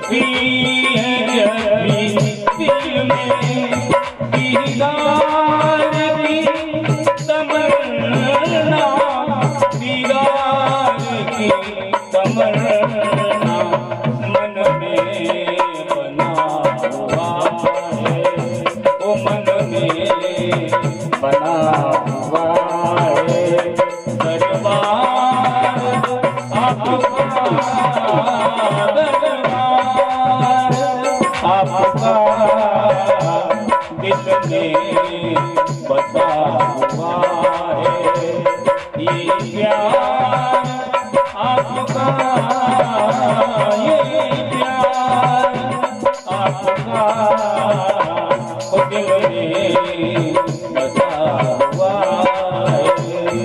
उठती है जब भी दिल में दीदार की तमन्ना, दीदार की तमन्ना मन में बना हुआ है, वो मन में बना हुआ है। दरबार आपका, दरबार आपका दिल में बसा हुआ है। ये प्यार आपका, ये प्यार आपका दिल में बसा हुआ है।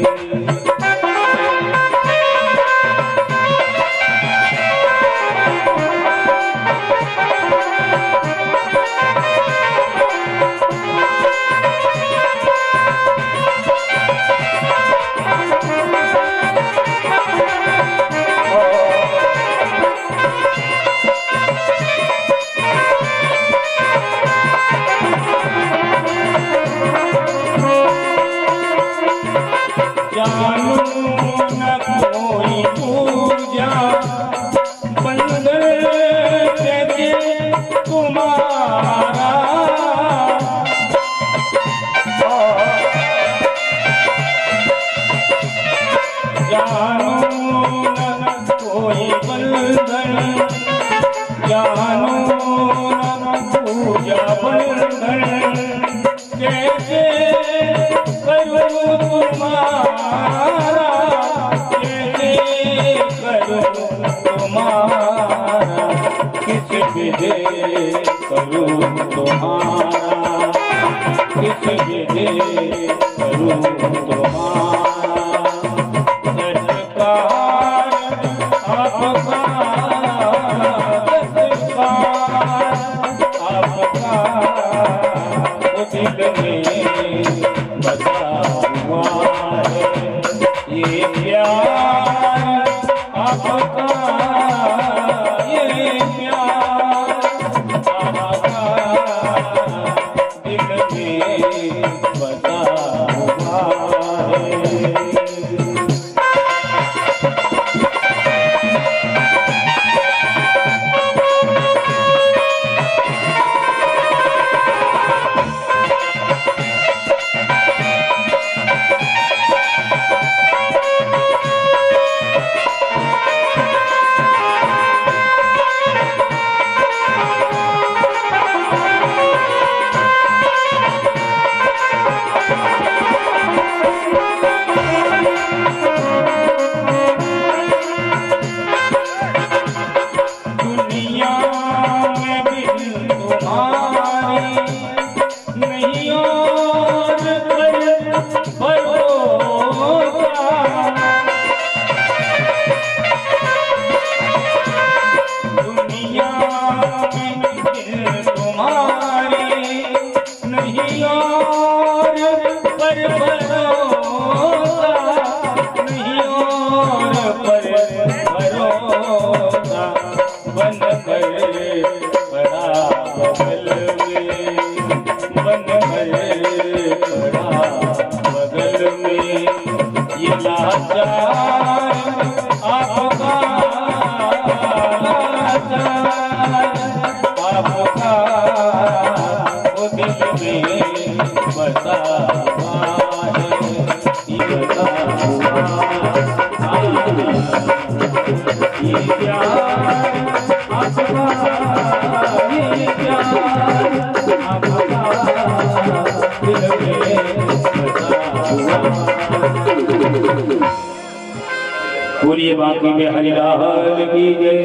जानू न कोई पूजा बंदर जैसे तुम्हारा, जानू न कोई बंधन, जानू न पूजा बंधन जैसे करूँ तुम्हारा, जैसे करूँ तुम्हारा, किस विधि करूँ तुम्हारा, किस विधि करूँ तुम्हारा। सरकार आपका, सरकार आपका दिल में बसा हुआ है। ये प्यार आपका, ये प्यार आपका दिल में बसा हुआ है। पूरी बाकी में हरिलाल की जय।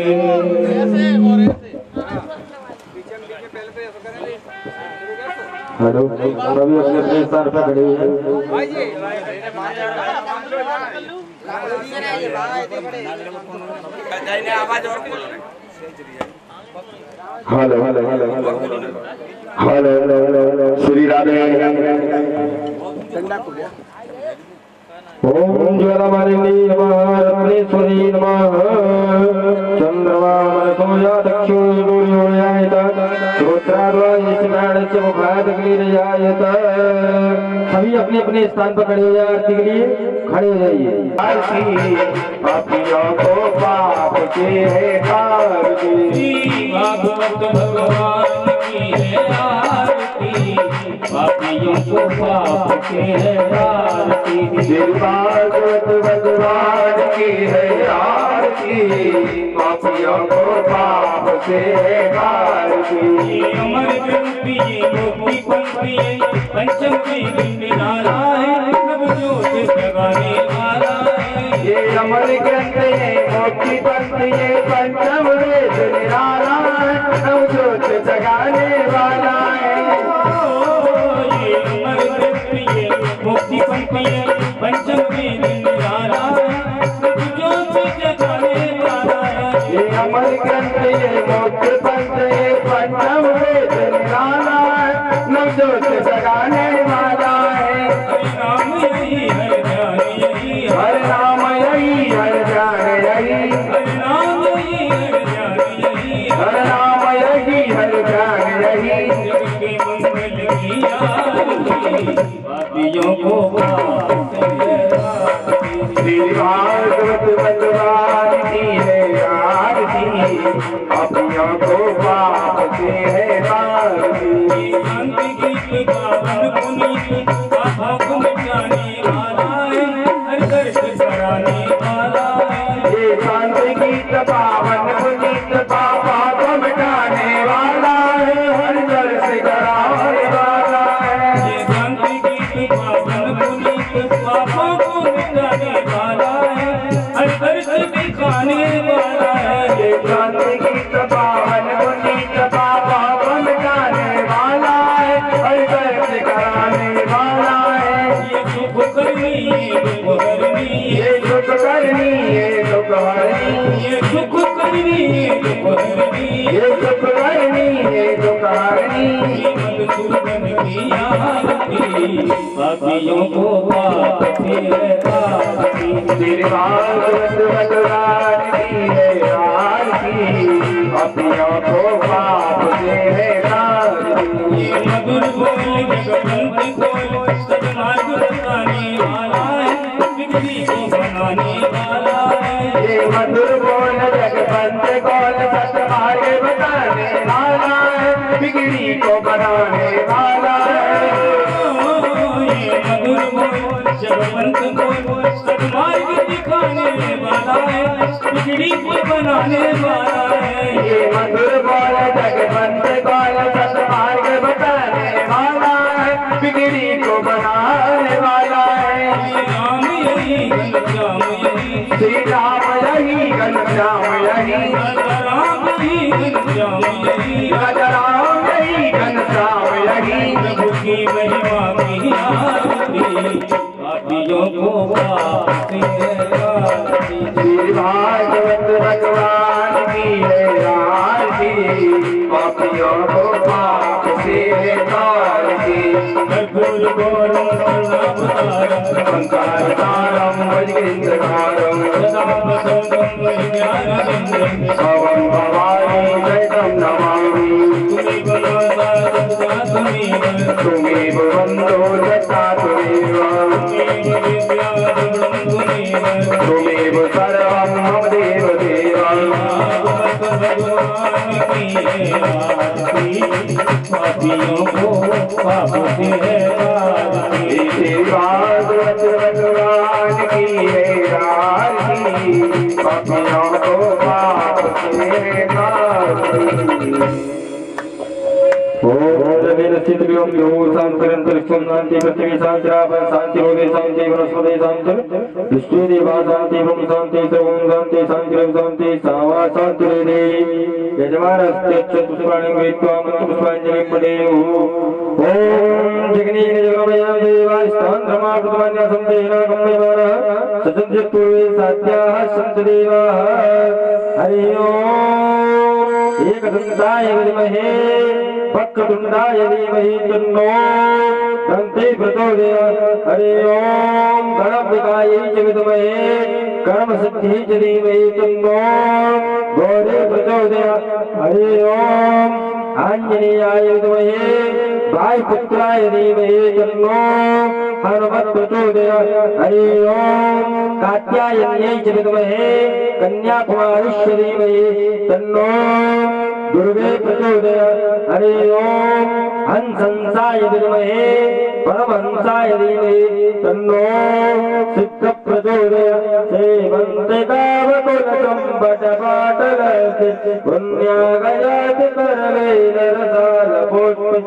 हेलो, सभी अपने अपने स्थान पर खड़े हुए। Hello hello hello hello hello Shri Radhe. ओम ज्वालामालिनी नमः, रत्नेश्वरी नमः, चंद्रमा मनसोया दक्षिण सभी अपने अपने स्थान पर खड़े हो जाए, आरती के लिए खड़े हो जाइए। पापियों को पाप के है आरती, भागवत भगवान की है आरती, पापियों को पाप के है आरती। भागवत भगवान की है आरती, पापियों को पाप से है आरती। अमर ग्रंथ ये मोक्ति पंक्ति पंचम निराला है, नव ज्योत जगाने वाला है। ये अमर ग्रंथ ये मोक्ति पंक्ति ये पंचम वेद निराला है, नव ज्योत जगाने वाला है। ये अमर ग्रंथ ये मोक्ति पंक्ति पंचम निराला है, नव ज्योत जगाने वाला है। ये अमर ग्रंथ ये मोक्ति पंक्ति ये पंचम वेद निराला है, नव ज्योत जगाने वाला है। हरि नाम यही हर ध्यान यही हर नाम यही हर ध्यान यही, हरि नाम यही हर ध्यान यही, हर नाम यही हर ध्यान यही। जग के मंगल की आरती, पापियों को पाप से आरती। श्री भागवत भगवान की है आरती, पापियों को पाप से है आरती। शांति गीत पावन पुनीत पापों को मिटाने वाला है, हर दर्द कराने वाला है। ये शांति गीत पावन पुनीत पापों को मिटाने वाला है, हर दर्द कराने वाला है। ये शांति गीत पावन पुनीत पापों को मिटाने वाला है, हर दर्द दिखाने वाला है। ये शांति गीत पावन पुनीत पापों को मिटाने वाला है, हर दर्द कराने वाला है। ये सुख करनी ये दुख हरनी, ये सुख करनी ये दुख हरनी, ये सुख करनी ये दुख हरनी, ये सुख करनी ये दुख हरनी। ये मधुसूदन की आरती, पापियों को पाप से आरती। श्री भागवत भगवान की है आरती, पापियों को पाप से है आरती। ये मधुर बोल जगवंत बोल सदमार्ग बताने वाला है, बिगड़ी को बनाने वाला है। ये मधुर बोल जगवंत कौल सतमार्ग बताने वाला है, बिगड़ी को बनाने वाला है। ये मधुर बोल जगवंत बोल सदमार्ग दिखाने वाला है, बिगड़ी को बनाने वाला है। ये मधुर बोल जगवंत कौल सतमार्ग बताने वाला है, बिगड़ी को बनाने वाला है। राम यही घनश्याम यही, श्री राम यही घनश्याम यही, राम यही घनश्याम यही, राजा राम यही घनश्याम यही। प्रभु की महिमा की आरती, पापियों को पाप से आरती। श्री भागवत भगवान की है आरती, पापियों को पाप से है आरती। कर्पूर गौरम करुणावतारम, संकारकारं भजगेन्द्रकारं, सदा वसंतम ज्ञानचंद्रम, भवं भवानी जयतं नमामि। तुमेव नाथा सदा तुमेव, त्वमेव वन्दो दत्ता त्वमेव, तुमेव विद्या द्रविणं तुमेव। त्वमेव सर्वं मम देवदेव। भागवत भगवान की है आरती, पापियों को पाप से आरती। श्री भागवत भगवान की है आरती, पापियों को पाप से आरती। शांति पृथ्वी शांति शांति रोगे शांति वनस्पति शांति विष्णु देवा शांति ब्रह्म शांति सर्वं शांति शांति शांति सावा शांति यजमानस्ते चतुष्पाणि वेत्वा मंत्रपुष्पाञ्जलिं पठेयुः। ओम जगनीन जगमया देवास्तान् धर्माकृतमान्या सन्तेना गम्यमानः सचन्त्य पूर्वे साध्याः सन्तदेवाः। हरि ओम एकदन्ताय विद्महे वक्रतुण्डाय धीमहि तन्नो दन्ति प्रचोदयात्। हरि ओम गणपतिकायै च विद्महे कर्मसिद्धियै च धीमहि तन्नो गौरी प्रचोदयात्। हरि ओम आञ्जनेयाय विद्महे वायुपुत्राय धीमहि तन्नो हनुमत् प्रचोदयात्। हरि ओम कात्यायन्यै च विद्महे कन्याकुमारीश्वरी धीमहि तन्नो दुर्गे प्रचोदयात्। हरि ओम हंसंसाय विद्महे परमहंसाय धीमहि तन्नो सिद्ध प्रचोदयात्। सेवन्ते कामकुलचम्बटपाटलस्य पुण्यागयाति करवेलरसालपुष्पे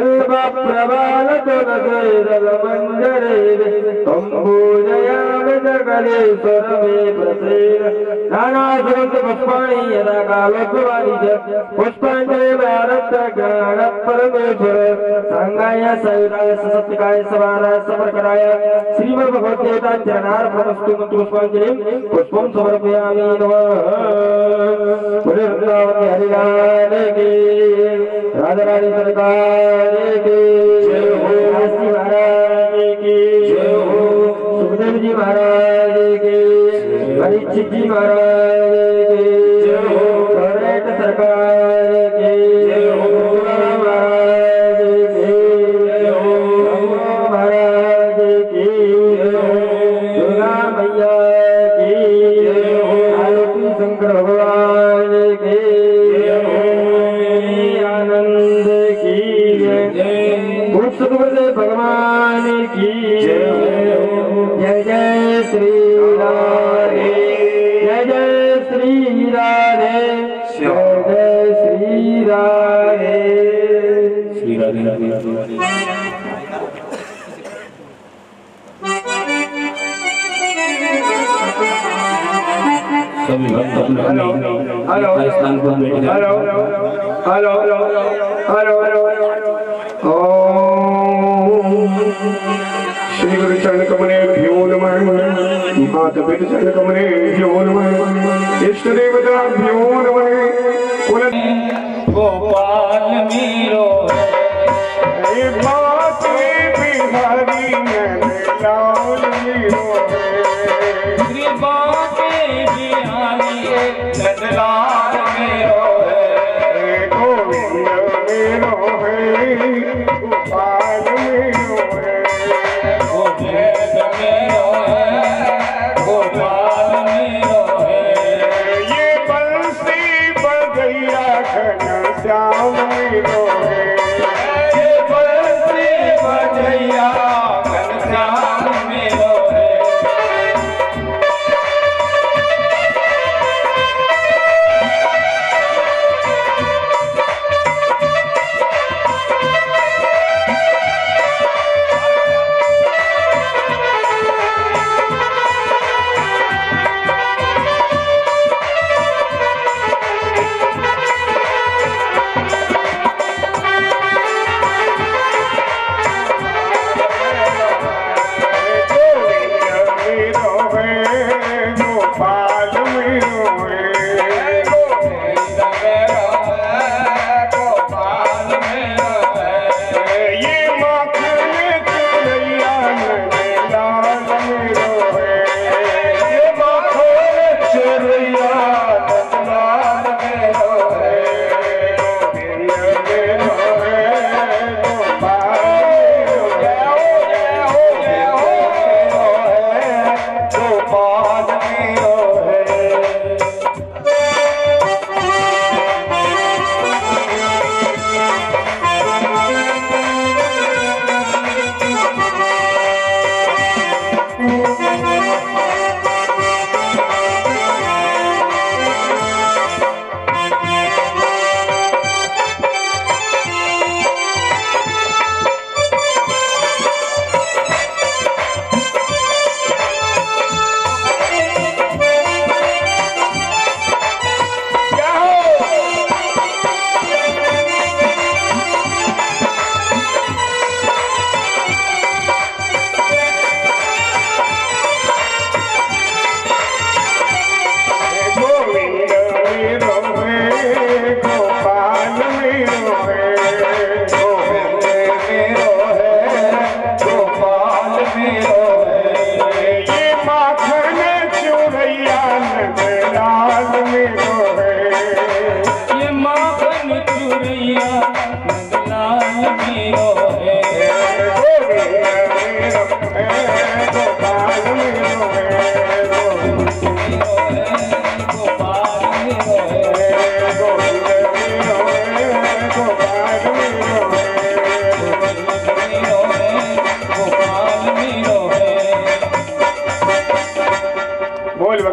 बिल्वप्रबालतुलसीदलमञ्जरे त्वं पूजयामि सकलेश्वरमे प्रसीद। नानासुगन्धपुष्पाणि यदा कालोद्भवानि च पुष्पाञ्जलिमारब्धज्ञान परमेश्वर सांगाय सविताय सत्यकाय सवाराय समर्कराय श्रीमद्भगवद्गीता चरणार्पणमस्तु। पुष्पाञ्जलिं पुष्पं समर्पयामि। नमः वृंदावन हरिलाल की राधा रानी सरकार की जय हो। श्री महाराज की जय हो। सुखदेव जी महाराज की परीक्षित जी महाराज की जय हो। करेट सरकार की जय हो। महाराज की जय हो। महाराज की जय हो। दुर्गा मैया की जय हो। आलोकी शंकर भगवान की जय हो। आनंद की जय। सतगुरुदेव भगवान की जय हो। जय जय श्री राधे। जय जय श्री राधे। जय जय श्री राधे। श्री राधे राधे राधे। सभी भक्त अपने अपने स्थान पर बैठ जाएं। हेलो हेलो हेलो ओम श्री गुरु चरण कमलेभ्यो नमः। माता पिता चरण कमलेभ्यो नमः। इष्ट देवताभ्यो नमः। कुल गोपाल मीरो हे माते बिहारी लाल मीरो श्री बाके बिहारी नंदलाल मेरो है। गोविंद मेरो है गोपाल मेरो है। गोविंद मेरो है गोपाल मेरो है। ये बंसी बजैया घनश्याम मेरो है। ये बंसी बजैया घनश्याम मेरो है।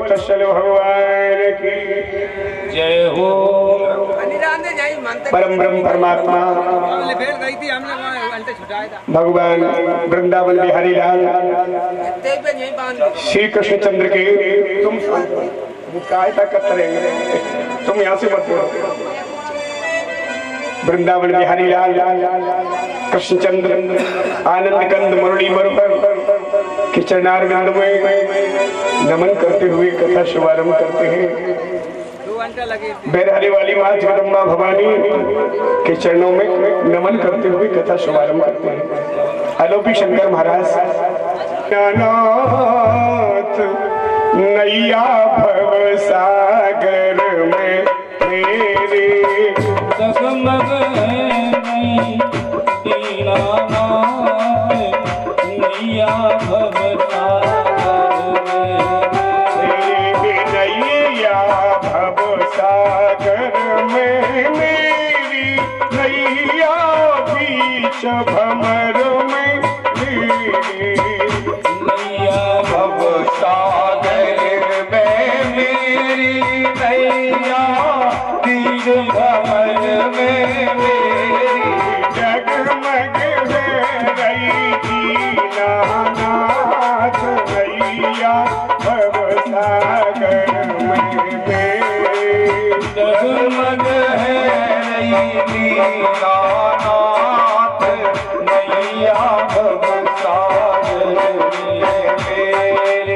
वत्सल भगवान की जय हो। परम ब्रह्म परमात्मा भगवान वृंदावन बिहारी लाल श्री कृष्ण चंद्र के तुम तुम यहाँ से मत बोलो। वृंदावन बिहारी लाल कृष्णचंद्र आनंद कंद मुरली मरुपर के चरणारविंद में नमन करते हुए कथा शुभारंभ करते हैं। बैरहरी वाली माँ जगदम्बा भवानी के चरणों में नमन करते हुए कथा शुभारंभ करते हैं। आलोपी शंकर महाराज नाथ नैया भव सागर में मेरे जगमग है दीनानाथ नैया भव सागर में नैया भव सागर में मेरी नैया बीच भंवर में मेरी नैया भव सागर में मेरी नैया बीच भंवर में मेरी जगमग है रही दीनानाथ नैया भव सागर में मेरी जगमग है रही दीनानाथ नैया भव सागर में मेरे।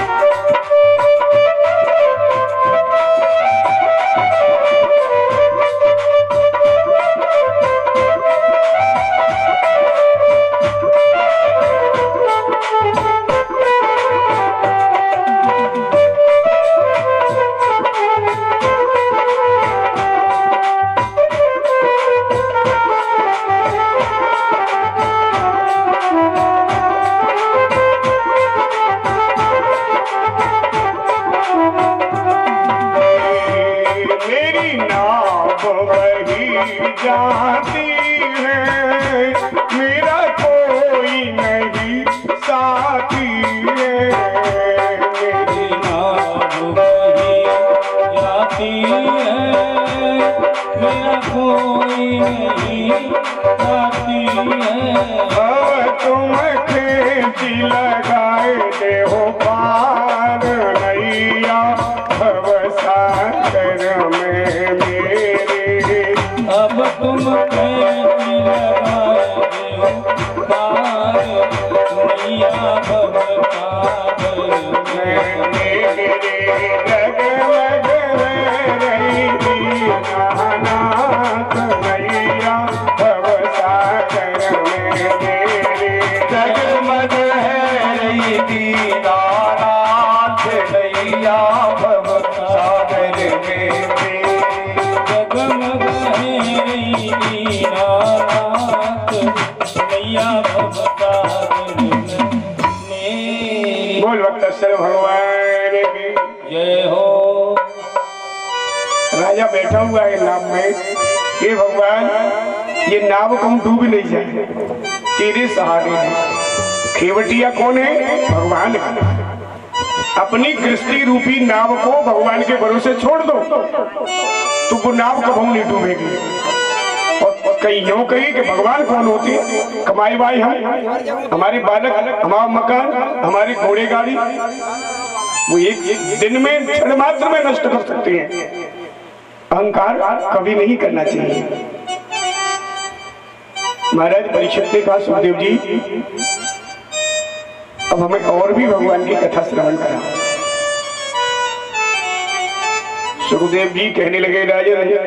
मेरी नाव वही जाती है मेरा कोई नहीं साथी है। मेरी नाव वही जाती है मेरा कोई नहीं साथी है। तुम खेची लगाए दे हो पार नैया भव सागर में मेरे। अब तुम कैसी लगाए हो पार नैया भव सागर में मेरे जगमग रही दीनानाथ नैया भव सागर में मेरे। जगमग है रही दीनानाथ नैया भव सागर में मेरे। जगमग है रही दीनानाथ नैया भव सागर में मेरे। बोल वक्तश्वर भगवान की जय हो। राजा बैठा हुआ है नाव में। ये भगवान ये नाव कहीं डूब नहीं जाए तेरे सहारे है। खेवटिया कौन है? भगवान है। अपनी कृष्टि रूपी नाव को भगवान के भरोसे छोड़ दो तो वो नाव कभी नहीं डूबेगी। और कहीं यूं कही कि भगवान कौन होती? कमाई भाई हम, हमारे बालक, हमारा मकान, हमारी घोड़े गाड़ी वो एक दिन में क्षण मात्र में नष्ट कर सकते हैं। अहंकार कभी नहीं करना चाहिए। महाराज परीक्षित ने कहा सुखदेव जी अब हमें और भी भगवान की कथा श्रवण करा। सुखदेव जी कहने लगे राजा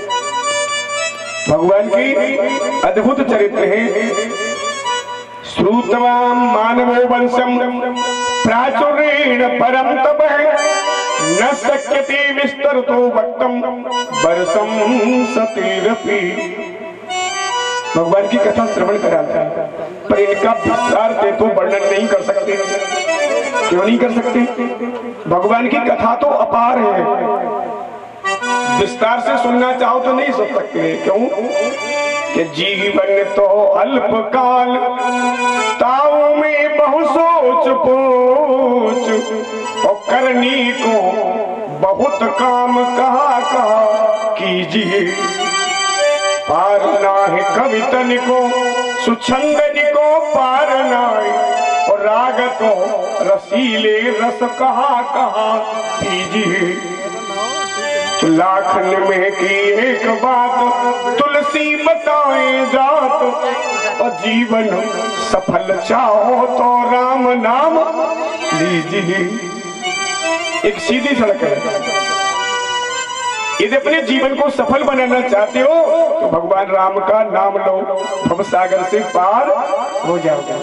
भगवान की अद्भुत चरित्र है। श्रुतवाम मानवो वंशम प्राचुर्येण परम तपः न शक्यते विस्तरतो वक्तम वर्षम सतीरपि। भगवान की कथा श्रवण कराता है पर इनका विस्तार से तो वर्णन नहीं कर सकते। क्यों नहीं कर सकते? भगवान की कथा तो अपार है। विस्तार से सुनना चाहो तो नहीं सुन सकते। क्यों? कि जीवन तो अल्प काल ताऊ में बहु सोच सोच और करनी को बहुत काम कहा कीजिए। पार ना है कवितन को सुछंदन को पार ना है, और राग तो रसीले रस कहा कीजिए। लाखन में की एक बात तुलसी बताए जात, और जीवन सफल चाहो तो राम नाम लीजिए। एक सीधी सड़क है, यदि अपने जीवन को सफल बनाना चाहते हो तो भगवान राम का नाम लो, भव सागर से पार हो जाओगे।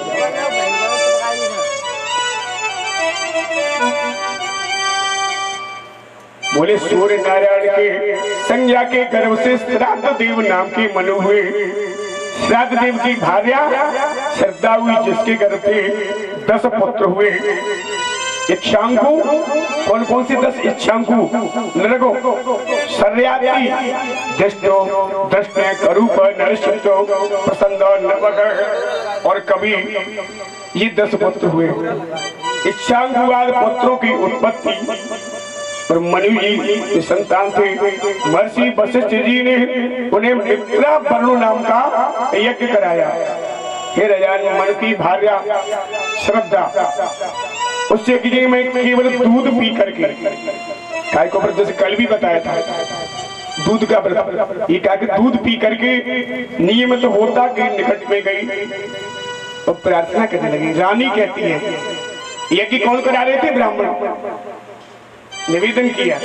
बोले सूर्य नारायण के संज्ञा के गर्भ से श्राद्ध देव नाम के मनु हुए। श्राद्ध देव की भार्या श्रद्धा हुई, जिसके गर्भ पे 10 पुत्र हुए। इच्छांकु, कौन कौन से 10 इच्छांकु? नरगो, सर्याति, दृष्टो, दृष्टि, करूप, नरसिंह, प्रसन्न, नवग्रह और कवि, ये 10 पुत्र हुए। इच्छांकुवाद पुत्रों की उत्पत्ति और मनु जी संतान थे। महर्षि वशिष्ठ जी ने उन्हें मित्रा वरुण नाम का यज्ञ कराया। हे राजा, मन की भार्या श्रद्धा उस यज्ञ में केवल दूध पी करके, काय को जैसे कल भी बताया था, दूध का व्रत, ये कहा कि दूध पी करके नियमित तो होता के निकट में गई और प्रार्थना करने लगी। रानी कहती है, यज्ञ कौन करा रहे थे? ब्राह्मण। निवेदन किया,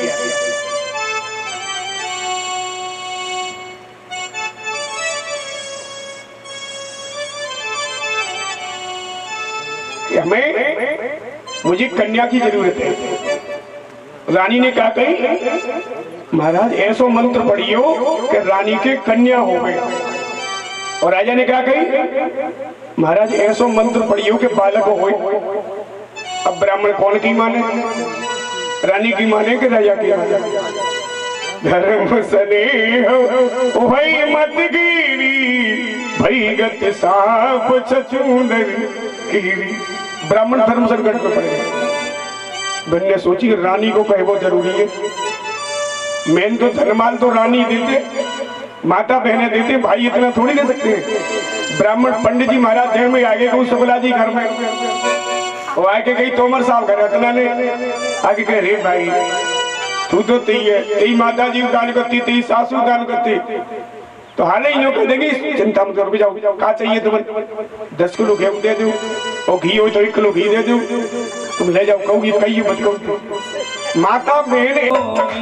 हमें मुझे कन्या की जरूरत है। रानी ने कहा, कही महाराज ऐसो मंत्र पढ़ियो कि रानी के कन्या हो गए। और राजा ने कहा, कही महाराज ऐसो मंत्र पढ़ियो कि बालक हो गए। अब ब्राह्मण कौन की माने? रानी की माने कि राजा की माने? धर्म स्नेह भई मत गिरी, भई गत साप छछूंदर कीरी। ब्राह्मण धर्म संकट में पड़े। मैंने सोची रानी को कहे वो जरूरी है। मैंने तो धनमाल तो रानी देते, माता बहने देते, भाई इतना थोड़ी दे सकते हैं। ब्राह्मण पंडित जी महाराज जय में आगे को सबला जी घर में, वो आके गई तोमर साहब घर रत्ना ने आगे कहे, रे भाई तू तो ती है, तेरी माता जी दान करती, तेरी सासू दान करती, तो हाल ही यूँ कर देंगे, चिंता मत करो, जाओ क्या चाहिए तुम्हें? 10 किलो गेहूं दे दो, और घी हो तो 1 किलो घी दे दो, तुम ले जाओ। कहोगी कहिए मत कहो। माता बहन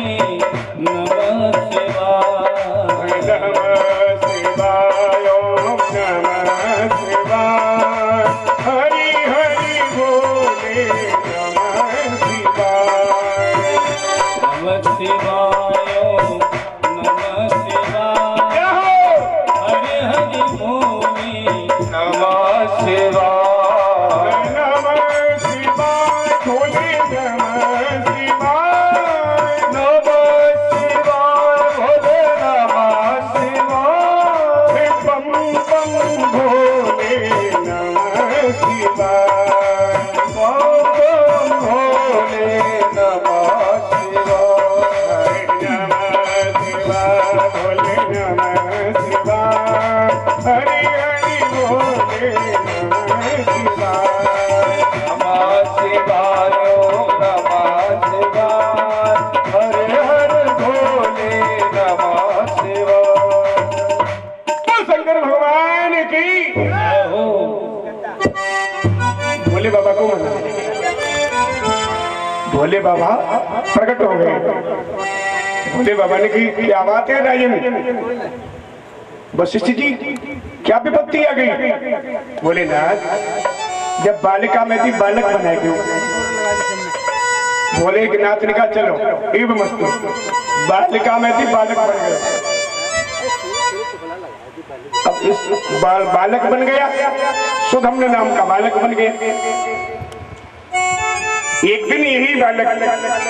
भोले बाबा प्रकट हो गए। भोले बाबा ने कही, क्या बात है राजन? वशिष्ठ जी क्या विपत्ति आ गई? बोले नाथ, जब बालिका में थी बालक बनाए क्यों? भोले के नाथ ने कहा, चलो एव मस्तु, बालिका में थी बालक बन गया। अब इस बालक बन गया, सुधम्न नाम का बालक बन गया। एक दिन यही बालक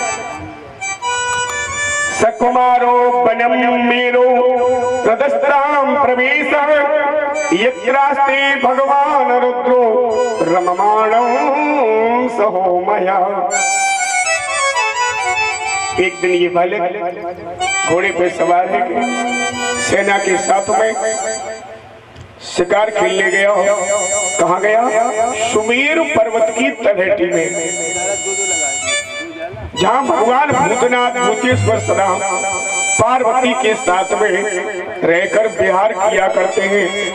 सकुमारो वनम मेरो प्रदस्ताम प्रवेश यत्रास्ते भगवान रुद्रो रममाणं सहो माया। एक दिन ये बालक घोड़े पे सवार है, सेना के साथ में शिकार खेलने गया। कहाँ गया? सुमेरु पर्वत की तलहटी में, जहाँ भगवान भूतनाथ भूतेश्वर सदा पार्वती के साथ में रहकर विहार किया करते हैं।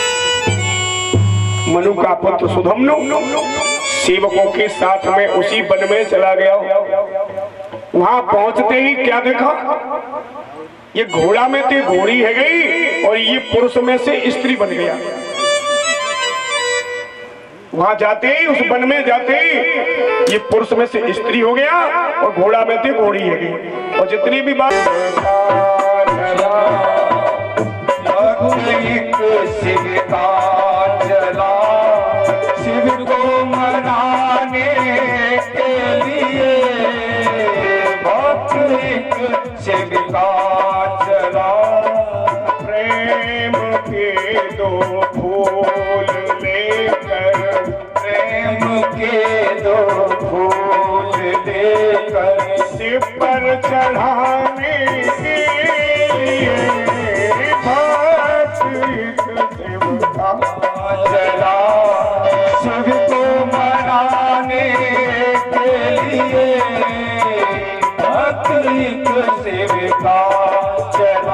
मनु का पुत्र सुधमनु सेवकों के साथ में उसी वन में चला गया। वहां पहुंचते ही क्या देखा? ये घोड़ा में थे घोड़ी है गई और ये पुरुष में से स्त्री बन गया। वहां जाते ही, उस वन में जाते ही ये पुरुष में से स्त्री हो गया और घोड़ा में थे घोड़ी है गई। और जितनी भी बात शिव को मनाने के लिए शिव का चला, प्रेम के दो फूल लेकर, प्रेम के दो फूल लेकर शिव पर चढ़ाने के लिए भक्त शिव का चला। शिव को मनाने के लिए शिव का चला।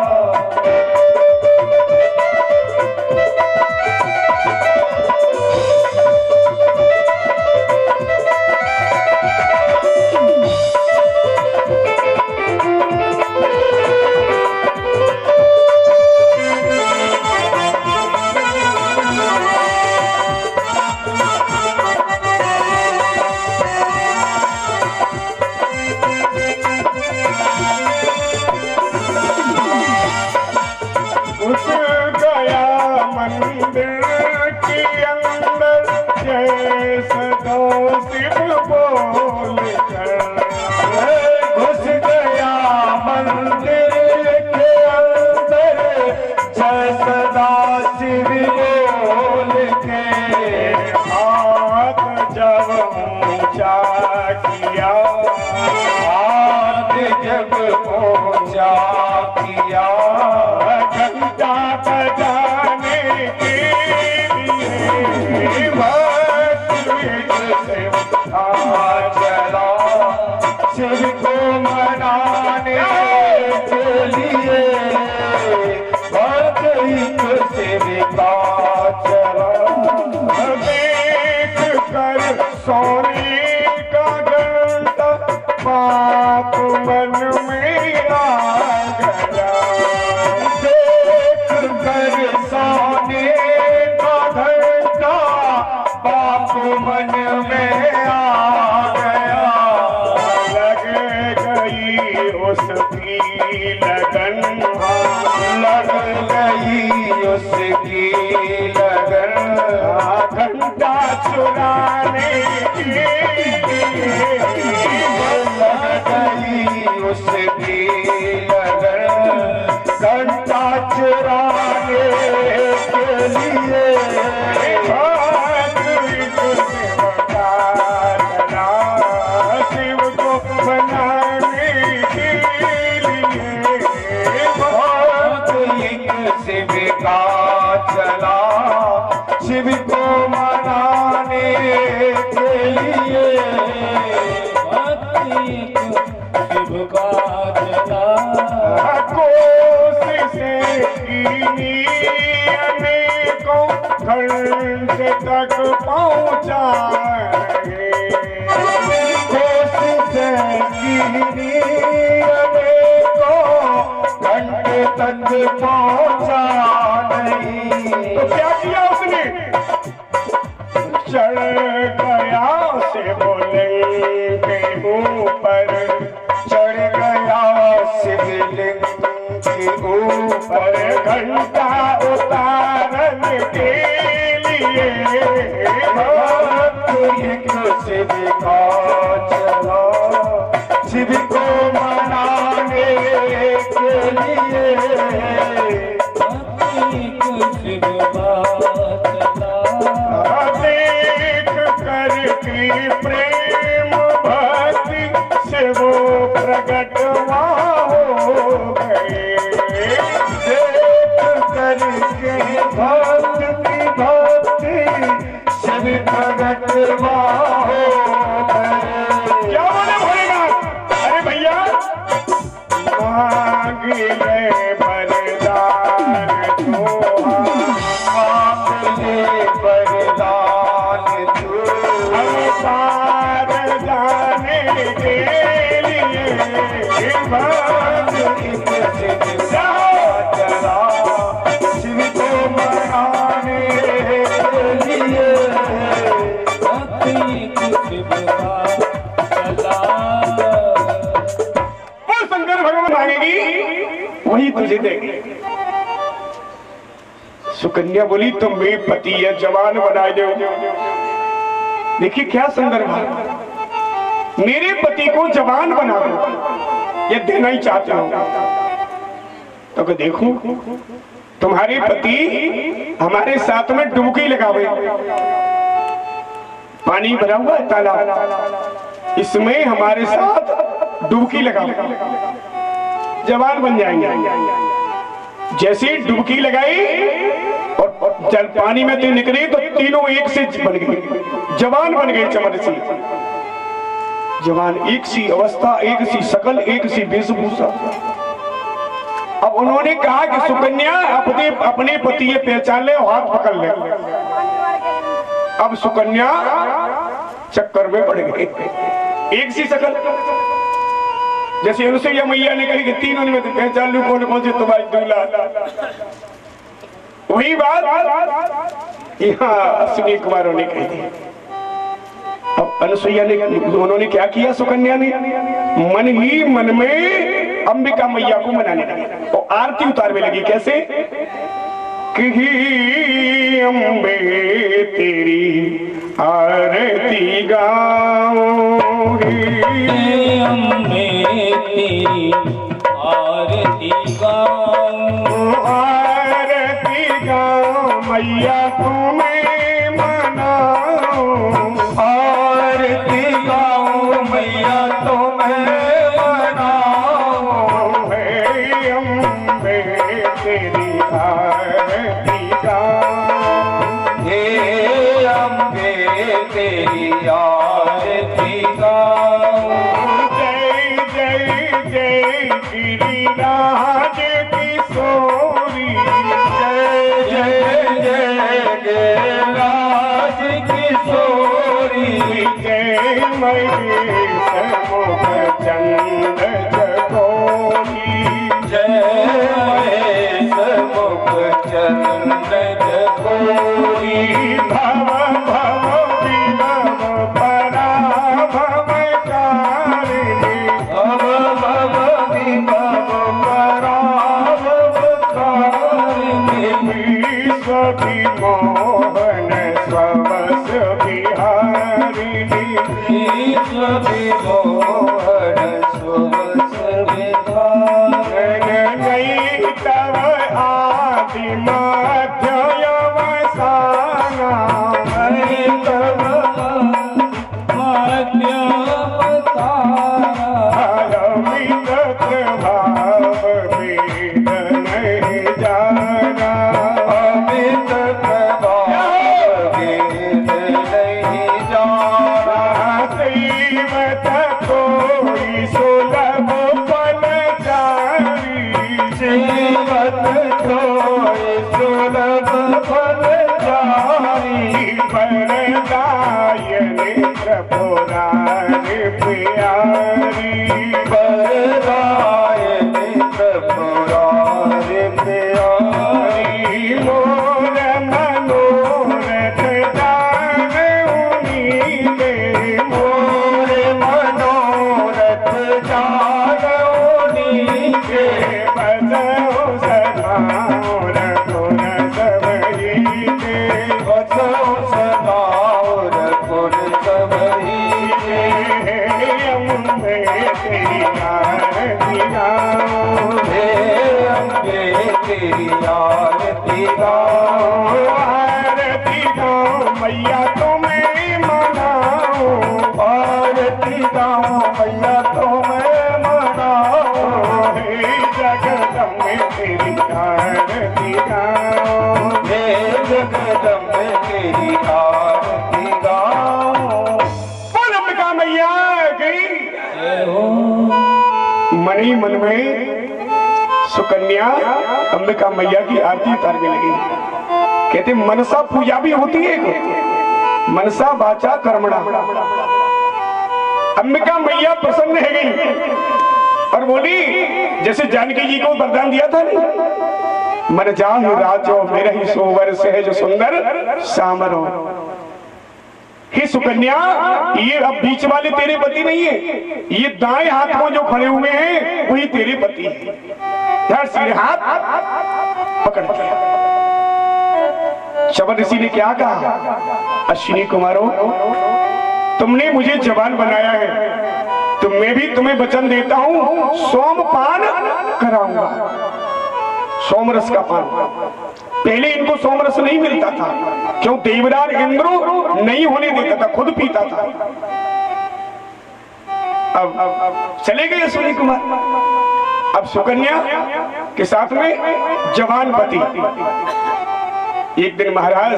शिव को मनाने के लिए भक्त शिव का चला। देख कर सोने का घंटा पाप मन में आ गया। देख कर सोने का घंटा पाप मन में आ गया। लग गई उसकी लगन, लग गई उसकी लगन, घंटा चुराने की लग गई उसकी लगन, घंटा चुराने के लिए शिव को बनाने के लिए शिव का चला। शिव को मनाने के लिए शिव का चला। कोशिशें की अनेकों घंटे तक पहुँचा, घंटे तक पहुँचा नहीं। तो क्या किया उसने? चढ़ गया शिवलिंग के ऊपर, चढ़ गया शिवलिंग के ऊपर, घंटा उतारन के लिए शिव का चला। शिव को मनाने के लिए शिव का चला। देख करके प्रेम भक्ति से वो प्रकट हो गए। देख करके भक्ति भक्ति से प्रकट हो गए। क्या बोले भोलेनाथ? अरे भैया मांग ले वरदान शंकर भगवान मांगेगी वही तुझे देंगे। सुकन्या बोली तुम मेरे पति है जवान बना दो। देखिए क्या सुंदर बात, मेरे पति को जवान बना दो, ये देना ही चाहते हो। तो देखो तुम्हारे पति हमारे साथ में डुबकी लगावे, पानी भरा हुआ है तालाब, इसमें हमारे साथ डुबकी लगावे, जवान बन जाएंगे। जैसे डुबकी लगाई और जल पानी में तो निकली तो तीनों एक से बन गए, जवान बन गए। चमन से जवान, एक सी अवस्था, एक सी शकल, एक सी वेशभूषा। अब उन्होंने कहा कि सुकन्या अपने पति ये पहचान ले, हाथ पकड़ ले। अब सुकन्या चक्कर में पड़ गई, एक सी शकल। जैसे अनुसुईया मैया ने कही कि तीनों में तो पहचान लू कौन कौन से तुम्हारी दूल्हा। वही बात यहाँ अश्विनी कुमारों ने कही थी। अब अनुसुईया ने, उन्होंने क्या किया, सुकन्या ने मन ही मन में अंबिका मैया को मनाने लगी और आरती उतारने लगी। कैसे कि अम्बे तेरी आरती गाऊंगी, अम्बे तेरी आरती गाऊं, आरती गाऊं मैया तुम्हें मनाऊं, आरती गाऊं मैया तुम्हें मनाऊं। हे अम्बे तेरी आरती गाऊं, हे अम्बे तेरी आरती गाऊं। जय जय जय गिरिराज किशोरी, जय जय जय गिरिराज किशोरी, जय महेश मुख चंद जगोरी, जय महेश मुख चंद जगोरी। भव भव विभव पराभव कारिणी, भव भव विभव पराभव कारिणी, विश्व विमोहन स्ववस विहारिणी, विश्व विमोहन सुवस विहारिणी। गई तव आदि मध्य अवसाना, हरि तव मध्य अवतारा, अमित प्रभाव वेद नहीं जाना, अमित प्रभाव वेद नहीं जाना। सेवत कोई सुलभ फलचारी, सेवत कोई सुलभ फलचारी, वरदायन त्रिपुरारि प्यारी, वरदायनि त्रिपुरारि प्यारी। मोर मनोरथ जानउनीते, मोर मनोरथ जानउनी के, बसहु सदाओ रघुर सबई के, बसहु सदाओ रघुर सबई के। अम्बे तेरी आरती गाऊं, हे अम्बे तेरी आरती गाऊं, आरती गाऊं मैया तुम्हें मनाऊं, मन ही मन में सुकन्या अंबिका मैया की आरती उतारने लगी। कहते मनसा पूजा भी होती है, मनसा वाचा कर्मणा। अंबिका मैया प्रसन्न है गई और बोली, जैसे जानकी जी को वरदान दिया था नहीं, मन जाहि राजो मेरा ही सोवर सहज सुंदर सामरो। हे सुकन्या, ये अब बीच वाले तेरे पति नहीं है, ये दाएं हाथ में जो खड़े हुए हैं वही तेरे पति है। यार सीधे हाथ पकड़ दिया। शबद ऋषि ने क्या कहा, अश्विनी कुमारों, तुमने मुझे जवान बनाया है, तो मैं भी तुम्हें वचन देता हूं, सोमपान कराऊंगा, सोमरस का पान। पहले इनको सोमरस नहीं मिलता था, क्यों? देवराज इंद्र नहीं होने देता था, खुद पीता था। अब चले गए अश्विनी कुमार। अब सुकन्या के साथ में जवान पति। एक दिन महाराज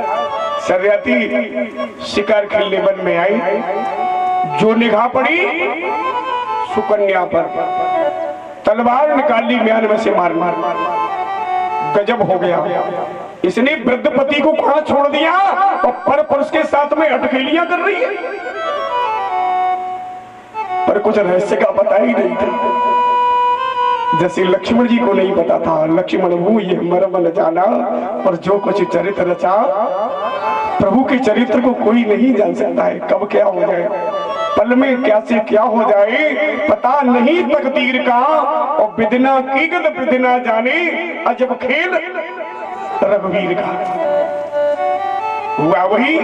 सरयाती शिकार खेलने वन में आई, जो निगाह पड़ी सुकन्या पर, तलवार निकाल ली म्यान में से मार मार। गजब हो गया, इसने वृद्ध पति को कहां छोड़ दिया और पर पुरुष के साथ में अटकेलियां कर रही है। पर कुछ रहस्य का पता ही नहीं था, जैसे लक्ष्मण जी को नहीं पता था। लक्ष्मण वो ये मर्म न जाना, और जो कुछ चरित्र रचा, प्रभु के चरित्र को कोई नहीं जान सकता है, कब क्या हो जाए, पल में क्या से क्या हो जाए, पता नहीं तकदीर का। और विदना की गद विदना जाने, अजब खेल रघुवीर का। हुआ वही,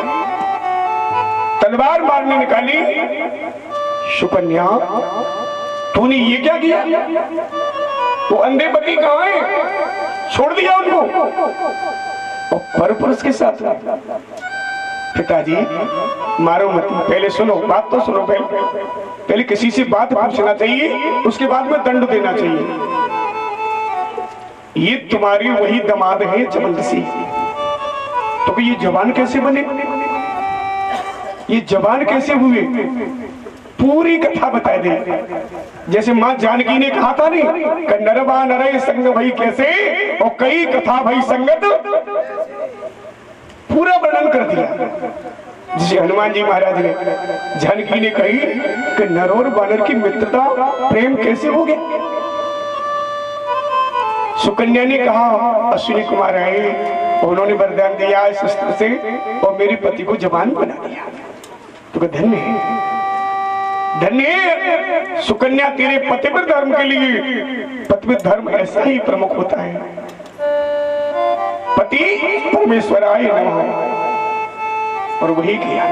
तलवार मारने निकाली। सुकन्या, तूने ये क्या किया? वो अंधे पति कहाँ है? छोड़ दिया उनको और परपुरुष के साथ। पिताजी मारो मत, पहले सुनो, बात तो सुनो। पहले किसी से बात पूछना चाहिए, उसके बाद में दंड देना चाहिए। ये तुम्हारी वही दामाद है जबरदस्ती, तो ये जवान कैसे बने, ये जवान कैसे हुए? पूरी कथा बता दे। जैसे मां जानकी ने कहा था नहीं, कि नरवा नरे संग भई कैसे, और कई कथा भई संगत, पूरा वर्णन कर दिया। जिसे हनुमान जी महाराज ने, जानकी ने कही कि नर और वानर की मित्रता प्रेम कैसे हो गया। सुकन्या ने कहा, अश्विनी कुमार आए, उन्होंने वरदान दिया इस अस्त्र से और मेरे पति को जवान बना दिया। तो धन्य है, धन्य है सुकन्या, तेरे पतिव्रत धर्म के लिए। पतिव्रत धर्म ऐसा ही प्रमुख होता है। पति परमेश्वराय नमः, और वही किया।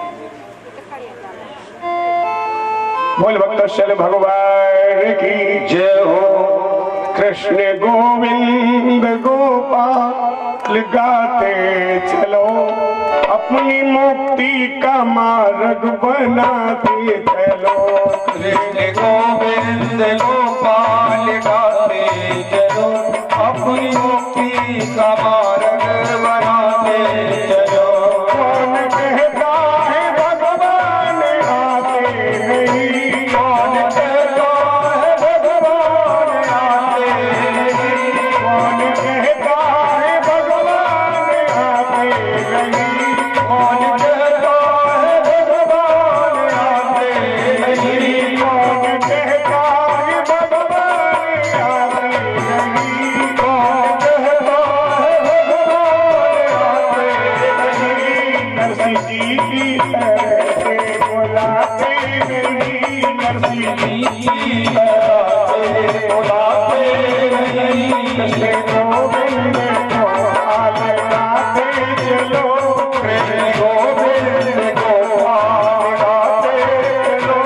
बोल भक्तवत्सल भगवान की जय हो। कृष्ण गोविंद गोपाल गाते चलो, अपनी मुक्ति का मार्ग बनाते चलो। कृष्ण गोविंद गोपाल गाते चलो, अपनी मुक्ति का मार्ग बनाते चलो। कौन कहता है भगवान आते नहीं, कौन कहता है भगवान आते नहीं, कौन कहता है भगवान आते नहीं, कौन कहता है भगवान आते नहीं, कौन कहता है भगवान आते नहीं, कौन कहता है भगवान आते नहीं। नरसिंह जी की तरह से बुलाते नहीं, नरसिंह जी की तरह से बुलाते नहीं। कृष्ण गोविंद गोपाल गाते चलो, कृष्ण गोविंद गोपाल गाते चलो।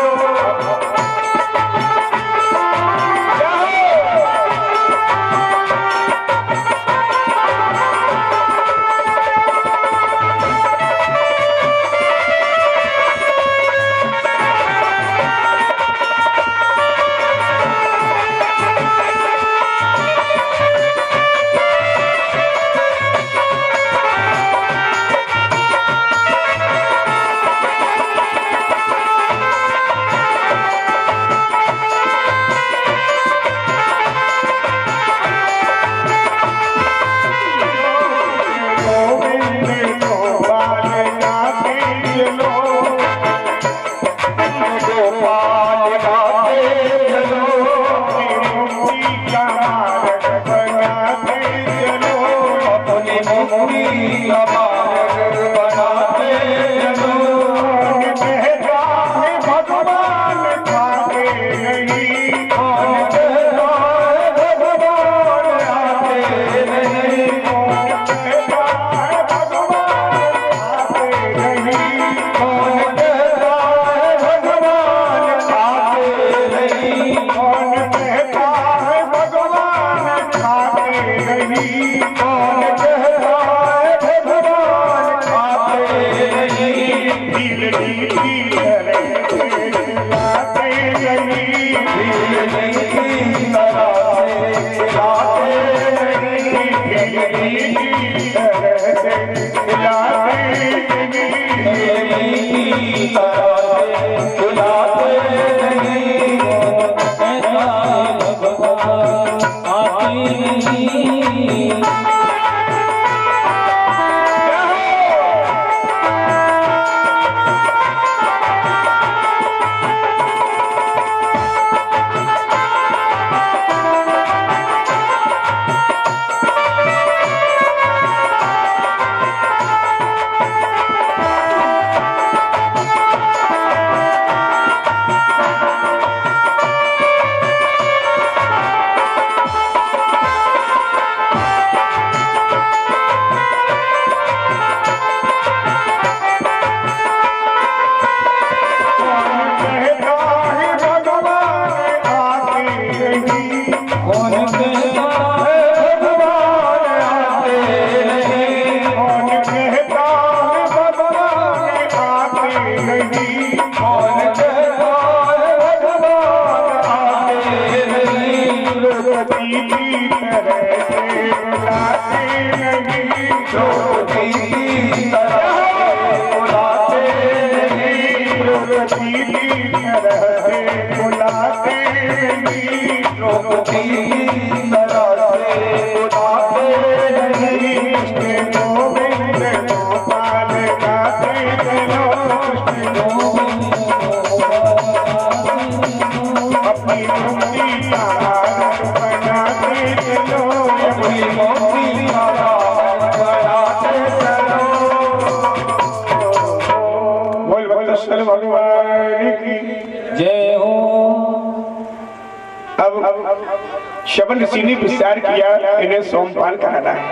शबन ऋषि ने विचार किया, इन्हें सोमपान कराना है।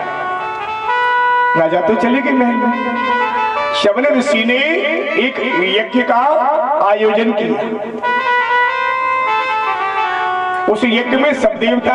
राजा तो चले गए महल में। शबन ऋषि ने एक यज्ञ का आयोजन किया। उस यज्ञ में सब देवता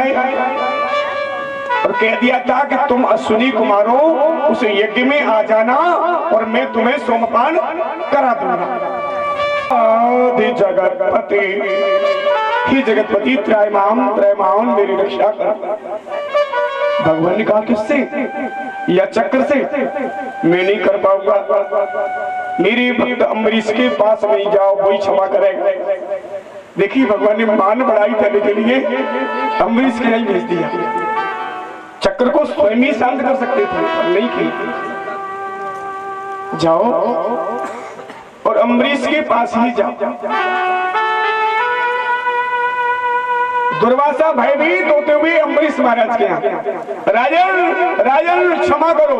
और कह दिया था कि तुम अश्विनी कुमारों उस यज्ञ में आ जाना और मैं तुम्हें सोमपान करा दूंगा। आदि जगतपति, ही जगतपति त्रयमाम मेरी रक्षा कर। भगवान ने कहा किससे? या चक्र से? मैं नहीं कर पाऊंगा। मेरे भक्त अम्बरीश के पास नहीं जाओ, वही क्षमा करेगा। देखिए भगवान ने मान बढ़ाई करने के लिए अम्बरीश के नहीं भेज दिया। चक्र को स्वयं ही शांत कर सकते थे, नहीं किया। जाओ और अम्बरीश के पास ही जाओ। दुर्वासा भयभीत होते हुए अम्बरीश महाराज के यहाँ, राजन राजन क्षमा करो।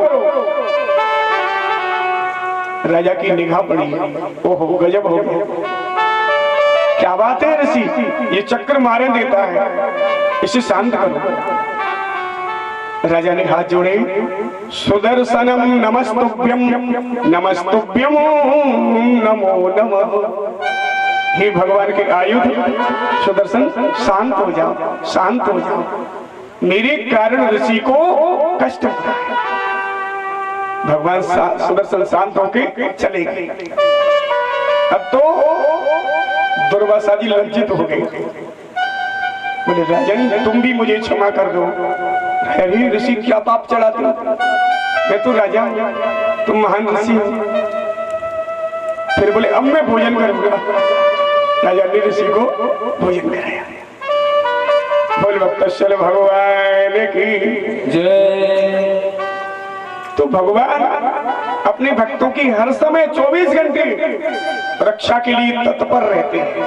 राजा की निगाह पड़ी, ओहो गजब हो गया। क्या बात है ऋषि, ये चक्र मारे देता है, इसे शांत करो। राजा ने हाथ जोड़े, सुदर्शनम नमस्तुभ्यम नमस्तुभ्यम नमो नमः। हे भगवान के आयुध सुदर्शन, शांत हो जाओ, शांत हो जाओ। मेरे कारण ऋषि को कष्ट होता है। भगवान सुदर्शन शांत होके चले गए। अब तो दुर्वासा जी लज्जित हो गए, बोले राजन तुम भी मुझे क्षमा कर दो। अरे ऋषि क्या पाप चढ़ाते, मैं तो राजा, तुम महान ऋषि हो। फिर बोले अब मैं भोजन करूंगा। राजा ने ऋषि को भोजन कराया। बोल भक्तश्चल भगवान की जय। तो भगवान अपने भक्तों की हर समय 24 घंटे रक्षा के लिए तत्पर रहते हैं।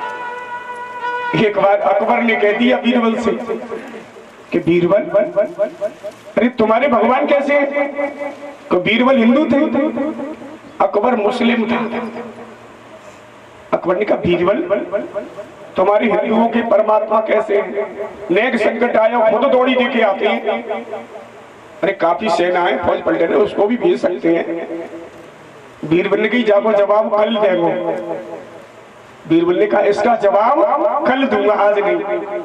एक बार अकबर ने कह दिया बीरबल से कि बीरबल, अरे तुम्हारे भगवान कैसे हैं? तो बीरबल हिंदू थे, अकबर मुस्लिम था। अकबर ने कहा बीरबल तुम्हारे हिंदुओं के परमात्मा कैसे हैं? नेक संकट आया खुद दौड़ी देके आते हैं। अरे काफी सेना है, फौज पलटे ने, उसको भी भेज सकते हैं। बीरबल ने कही जाओ जवाब कल देगो। बीरबल ने कहा इसका जवाब कल दूंगा, आज नहीं।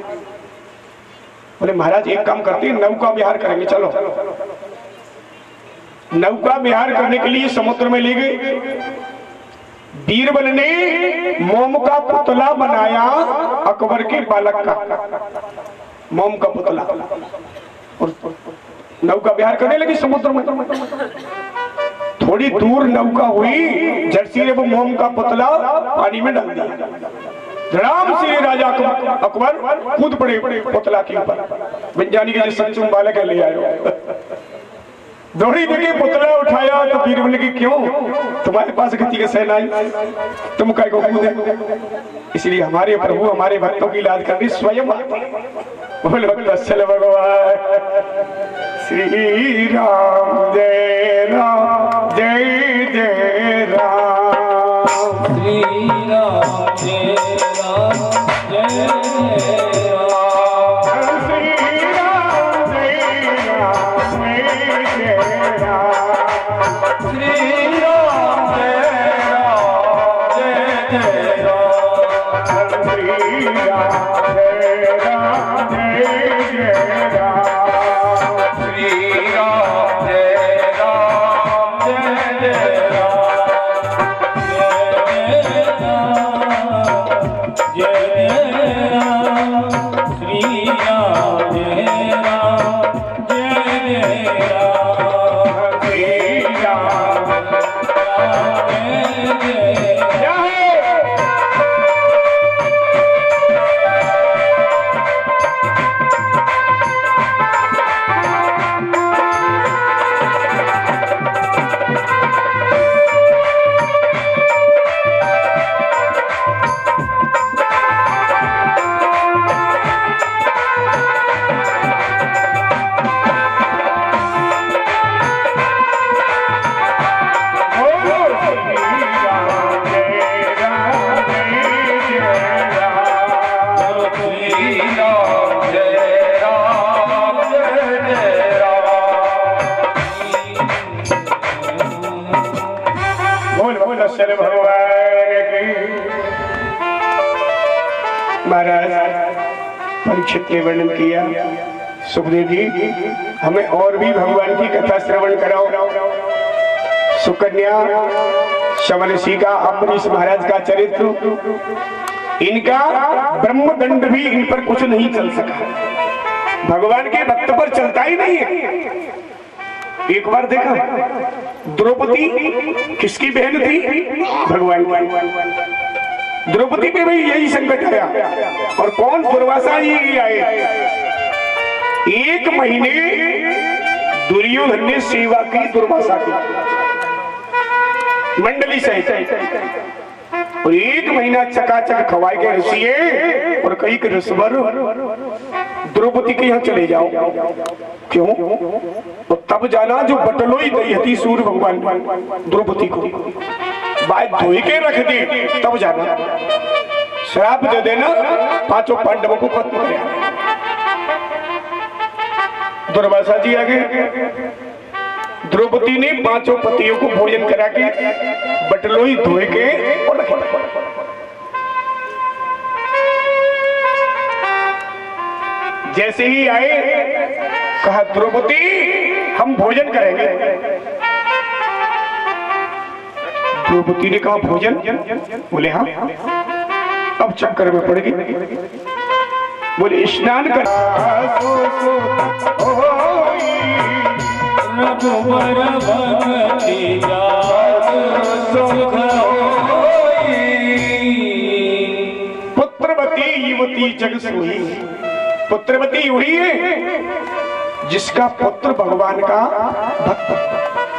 बोले महाराज एक काम करते हैं, नौका विहार करेंगे, चलो। नौका विहार करने के लिए समुद्र में ले गए। बीरबल ने मोम का पुतला बनाया अकबर के बालक का, मोम का पुतला, और नौका विहार करने लगी समुद्र में। थोड़ी दूर नौका हुई, जर्सी ने वो मोम का पुतला पानी में डाल दिया। धड़ाम से राजा अकबर कूद पड़े पुतला के ऊपर। बिंजानी के जो सच्चू बालक है ले आयो। दौड़ी देखे पुतला उठाया तो बीरबल की क्यों, तुम्हारे पास गति के सेना, तुम काय को कूदे? इसलिए हमारे प्रभु हमारे भक्तों की इलाज करनी स्वयं आते। बोलो दशरथ भगवान श्री राम, जय राम जय जय राम, श्री राम जय राम जय राम, श्री राम जय राम जय राम, श्री राम जय राम जय जय राम, श्री राम जय राम जय जय राम, श्री राम जय राम जय जय राम, जय जय राम, श्री राम जय राम जय जय राम, श्री राम जय जय राम। महाराज परीक्षित ने वर्णन किया, सुखदेव जी हमें और भी भगवान की कथा श्रवण कराओ। सुकन्या शमनसी का, अम्बरीश महाराज का चरित्र, इनका ब्रह्मदंड भी इन पर कुछ नहीं चल सका, भगवान के भक्त पर चलता ही नहीं है। एक बार देखा द्रौपदी किसकी बहन थी? भगवान की। द्रौपदी पे भी यही संकट आया, और कौन? दुर्वासा जी आए। एक महीने दुर्योधन ने सेवा की दुर्वासा की मंडली सहित, और एक महीना चकाचक खवाए के रसिए और कई के रसवर द्रौपदी के यहाँ चले जाओ। क्यों? तो तब जाना जो बटलोई दई हती सूर्य भगवान द्रौपदी को बात धोई के रख दी, तब जाना श्राप दे देना, पांचों पांडवों को खत्म किया। दुर्वासा जी आगे, द्रौपदी ने पांचों पतियों को भोजन करा के बटलोई धोए के और रख दिया। जैसे ही आए कहा द्रौपदी हम भोजन करेंगे। द्रौपदी ने कहा भोजन? बोले हाँ। अब चक्कर में पड़ गई, बोले स्नान कर। रघुवर भगति जात सुख होई, पुत्रवती युवती जग सोई। पुत्रवती हुई है जिसका पुत्र भगवान का भक्त।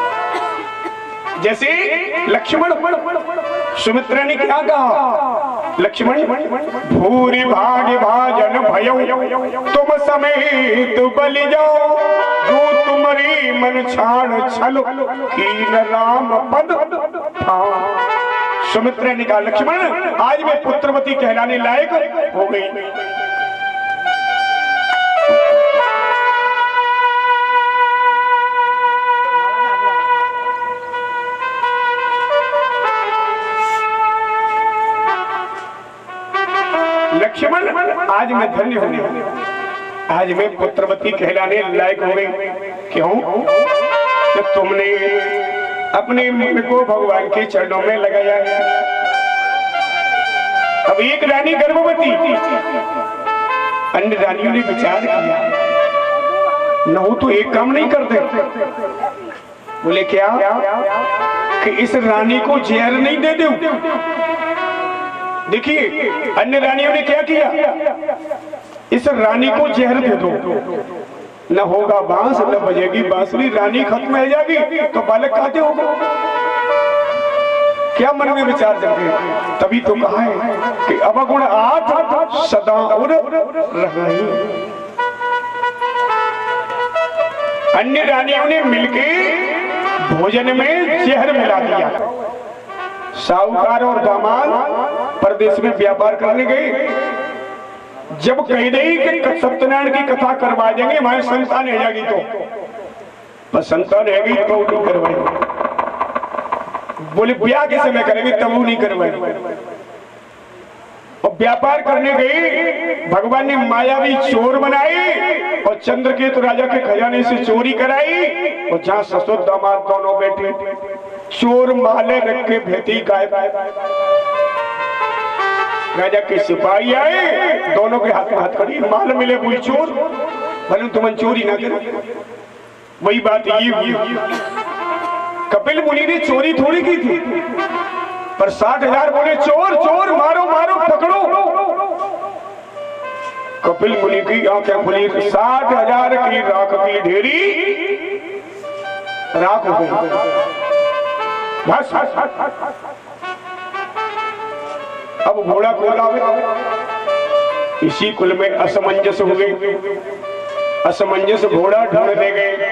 जैसे लक्ष्मण, सुमित्रा ने क्या कहा? लक्ष्मण भूरि भाग्य भाजन भयो, तुम समेत बलि जाओ, जो तुम्हारी मन छाड़ छलो कीन राम पद हाँ। सुमित्रा ने कहा लक्ष्मण आज मैं पुत्रवती कहलाने लायक हो गई। लक्ष्मण आज मैं धन्य हो गया, आज मैं पुत्रवती कहलाने लायक हो गई। क्यों? कि तुमने अपने मन को भगवान के चरणों में लगाया है। अब एक रानी गर्भवती, अन्य रानियों ने विचार किया नहु तो एक काम नहीं करते। बोले क्या कि इस रानी को जहर नहीं दे दो। देखिए अन्य रानियों ने क्या किया, इस रानी को जहर दे दो, न होगा बांस न बजेगी बांसुरी, रानी खत्म हो जाएगी तो बालक खाते होगा। क्या मन में विचार चल रहे, तभी तो कहा है कि अवगुण आठ सदा उर रही। अन्य रानियों ने मिलके भोजन में जहर मिला दिया। साहूकार और दामाद परदेश में व्यापार करने गए। जब कह दे कि सत्यनारायण की कथा करवा देंगे, हमारी संतान है जाएगी तो संतान रहेगी तो नहीं करवाएंगे। बोले ब्याह के समय करेंगे तब वो नहीं करवाएंगे। और व्यापार करने गए, भगवान ने मायावी चोर बनाई और चंद्रकेतु राजा के खजाने से चोरी कराई। और जहां ससुर दामाद दोनों बैठे, चोर माले रख के भेती गायब। राजा के सिपाही आए, दोनों के हाथ में हाथ खड़ी, माल मिले वही चोर, भले तुम चोरी ना करे। वही बात ये हुई, कपिल मुनि ने चोरी थोड़ी की थी, पर 60,000 बोले चोर चोर मारो मारो पकड़ो। कपिल मुनि की आंखें खुली, 60,000 की राख की ढेरी राख हो गई। बस अब घोड़ा खोला, इसी कुल में असमंजस हो गई। असमंजस घोड़ा ढूंढने गए,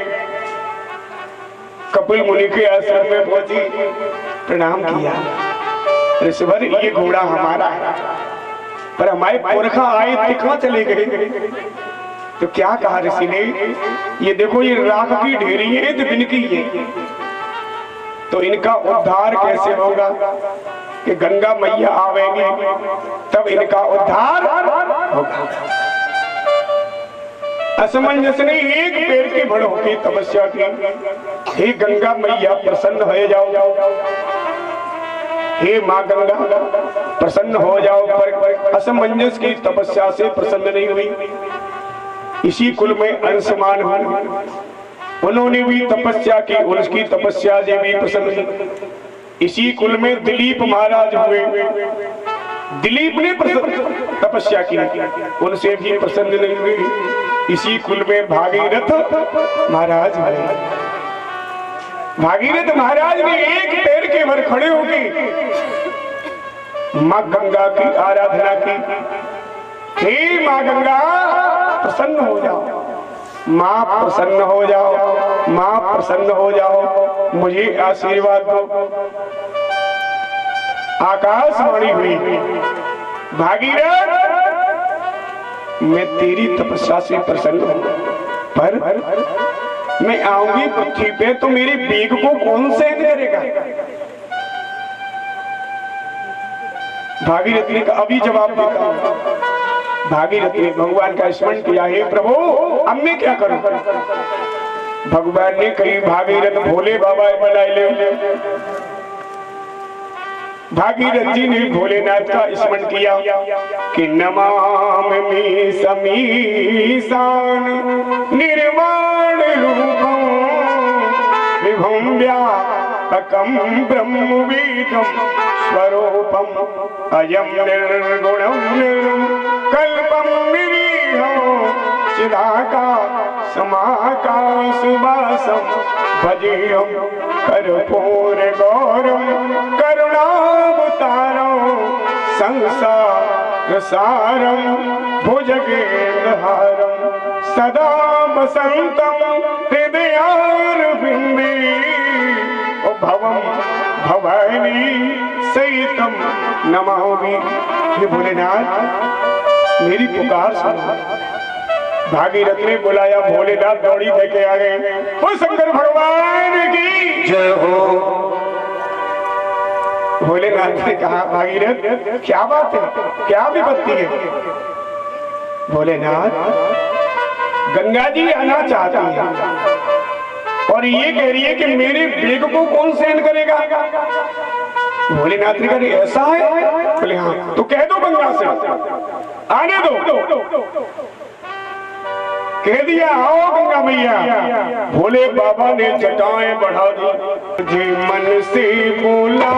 कपिल मुनि के आश्रम में पहुंची, प्रणाम किया। ऋषिवर ये घोड़ा हमारा है, पर हमारे पुरखा आए थे कहां चले गए? तो क्या कहा ऋषि ने, ये देखो ये राख की ढेरी है दिन की है, तो इनका उद्धार कैसे होगा कि गंगा मैया आवेंगी तब इनका उद्धार होगा। असमंजस ने एक पेड़ के बड़ होकर तपस्या की, हे गंगा मैया प्रसन्न हो जाओ, हे माँ गंगा प्रसन्न हो जाओ। पर असमंजस की तपस्या से प्रसन्न नहीं हुई। इसी कुल में अंशमान हुए, उन्होंने भी तपस्या की, उनकी तपस्या से भी प्रसन्न हुई। इसी कुल में दिलीप महाराज हुए, दिलीप ने तपस्या की, उनसे भी प्रसन्न नहीं हुई। इसी कुल में भागीरथ महाराज हुए। भागीरथ महाराज ने एक पैर के भर खड़े होकर माँ गंगा की आराधना की, हे माँ गंगा प्रसन्न हो जाओ, माँ प्रसन्न हो जाओ, माँ प्रसन्न हो जाओ, मुझे आशीर्वाद दो। आकाशवाणी हुई, भागीरथ मैं तेरी तपस्या से प्रसन्न हूं, पर मैं आऊंगी पृथ्वी पे तो मेरे बेग को कौन सहन करेगा? भागीरथ ने कहा अभी जवाब देता हूं। भागीरथ ने भगवान का स्मरण किया, हे प्रभु अब मैं क्या करूं? भगवान ने कही भागीरथ भोले बाबा बनाए ले। भागीरथ जी ने भोलेनाथ का स्मरण किया कि नमामि समीसान निर्वाण रूपम विभुम व्यापकम ब्रह्मवेदम स्वरूपम अयम निर्गुणम निर्कल्पम विविधो चिदाका समाकाश वासम भजेयम कर्पूर गौरम करुणावतारम संसार सारम भुजगेन्द्रहारम सदा वसंतम हृदयारविंदे भवम भवानी सहितम नमामि। हे भोलेनाथ मेरी पुकार सुनो। भागीरथ ने बुलाया, भोलेनाथ दौड़ी देके आ गए। वो शंकर भगवान की जय हो। भोलेनाथ ने कहा भागीरथ क्या बात है, क्या विपत्ति है? भोलेनाथ गंगा जी आना चाहती है और ये कह रही है कि मेरे बेग को कौन सहन करेगा? भोलेनाथ ने कहा ऐसा है? बोले हाँ। तो कह दो गंगा से आने दो। कह दिया आओ गंगा मैया। भोले बाबा ने जटाएं बढ़ा दी। मुझे मन से बोला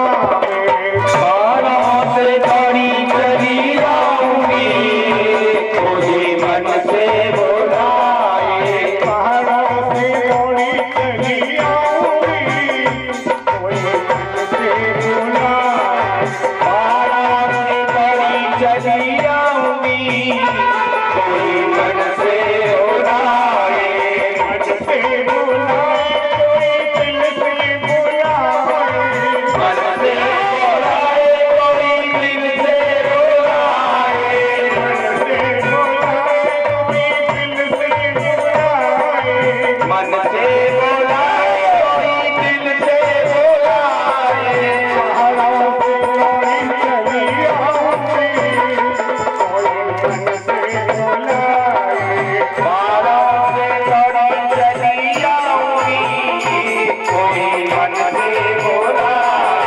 से दौड़ी चली आऊंगी, मुझे मन से बुलाए। पहाड़ा से दौड़ी चली आऊंगी, मुझे मन से बुलाए। पहाड़ा से दौड़ी चली आऊंगी, मुझे मन से बुलाए। मन से बुलाए कोई दिल से बुलाए। मन से बुलाए कोई दिल से बुलाए। मन से बुलाए कोई दिल से बुलाए। मन से बुलाए कोई दिल से बुलाए। पहाड़ा से दौड़ी चली आऊंगी, कोई मन से बुलाए। पहाड़ा से दौड़ी चली आऊंगी, कोई मन से बुलाए।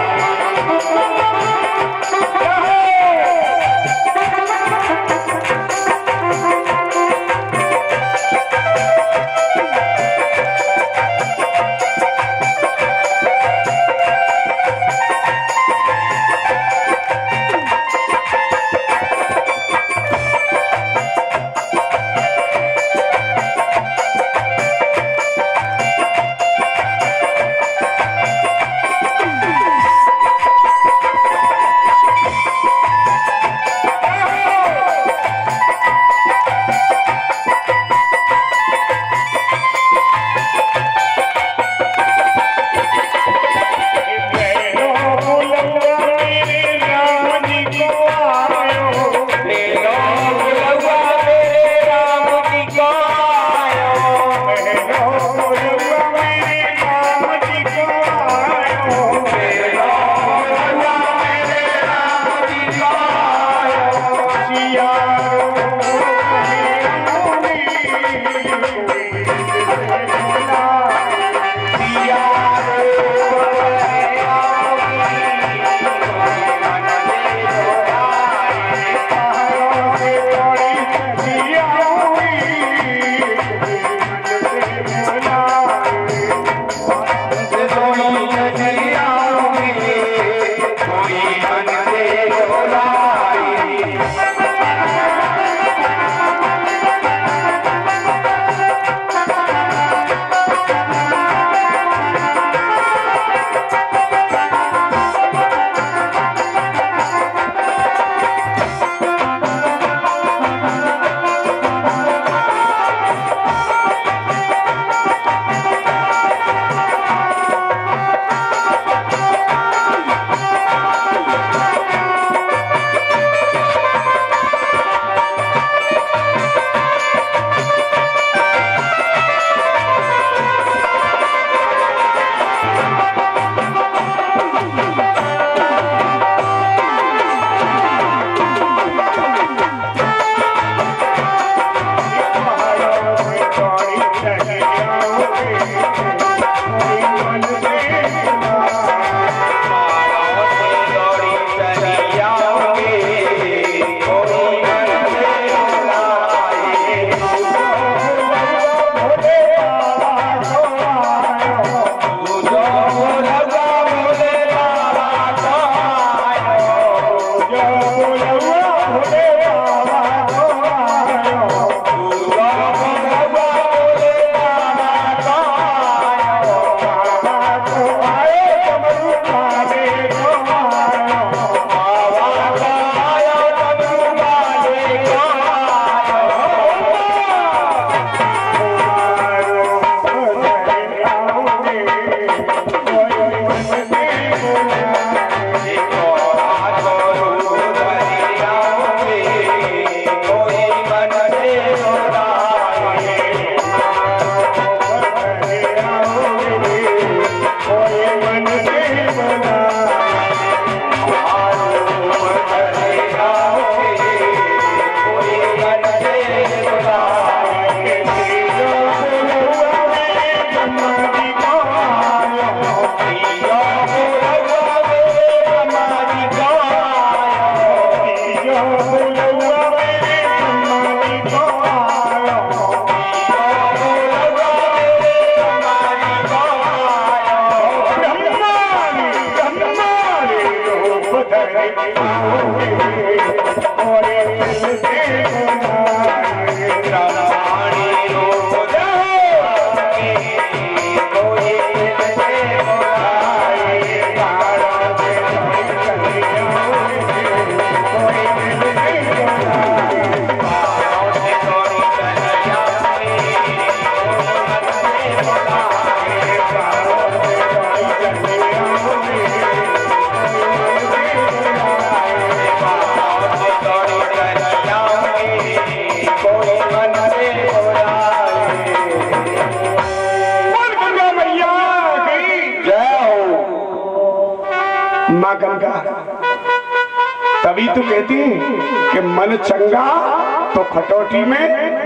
माँ गंगा तभी तो कहती है कि मन चंगा तो खटौती में।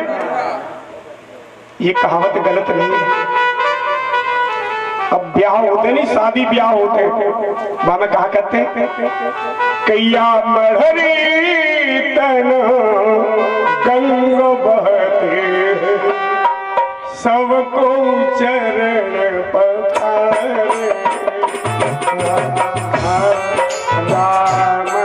ये कहावत गलत नहीं है। अब ब्याह होते नहीं, शादी ब्याह होते वहां में कहा करते कैया मढ़री तन गंग बहते सबको चरण पखारे राम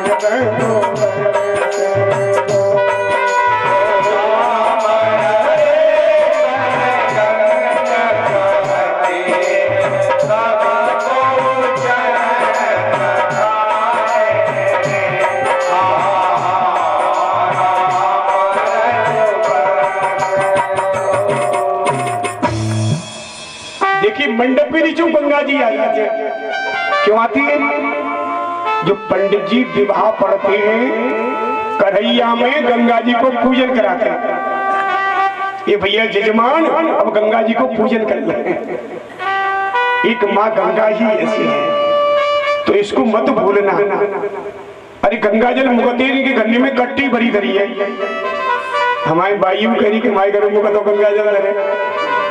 देखिए मंडप में नीचे गंगा जी आ जाते हैं। क्यों आती है? जो पंडित जी विवाह पढ़ते हैं कन्हैया में गंगा जी को पूजन कराते हैं। ये भैया जजमान अब गंगा जी को पूजन कर रहे हैं। एक माँ गंगा ही ऐसी है तो इसको मत भूलना। अरे गंगा जल मुगतेरी के गन्ने में कट्टी भरी धरी है। हमारी बाइयों कह रही कि माई घर मुगत तो गंगा जल धरे।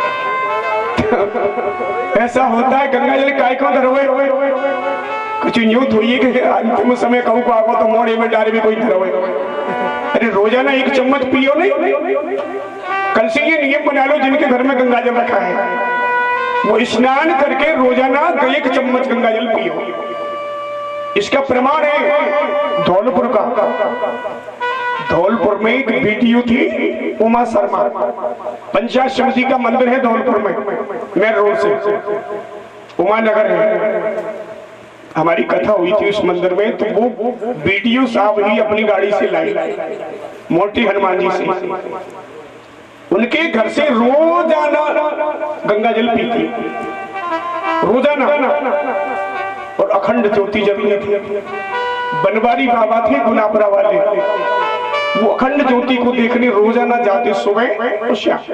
ऐसा होता है गंगा जल काय को धरोए कुछ यूं थोड़ी कि अंतिम समय कहूँ को आगो तो मोड़े में डारे में कोई धरोए। अरे रोजाना एक चम्मच पियो नहीं। कल से ये नियम बना लो जिनके घर में गंगा जल रखा है वो स्नान करके रोजाना 1 चम्मच गंगा जल पियो। इसका प्रमाण है धौलपुर का। धौलपुर में एक वीडियो थी उमा शर्मा, पंचायत समिति का मंदिर है धौलपुर में, मेन रोड से उमा नगर है। हमारी कथा हुई थी उस मंदिर में तो वो वीडियो साहब ही अपनी गाड़ी से लाई मोटी हनुमान जी से। उनके घर से रोजाना गंगा जल पीती रोजाना और अखंड ज्योति जली थी। बनवारी बाबा थे गुनापरा वाले, वो अखंड ज्योति को देखने रोजाना जाते सुबह और शाम।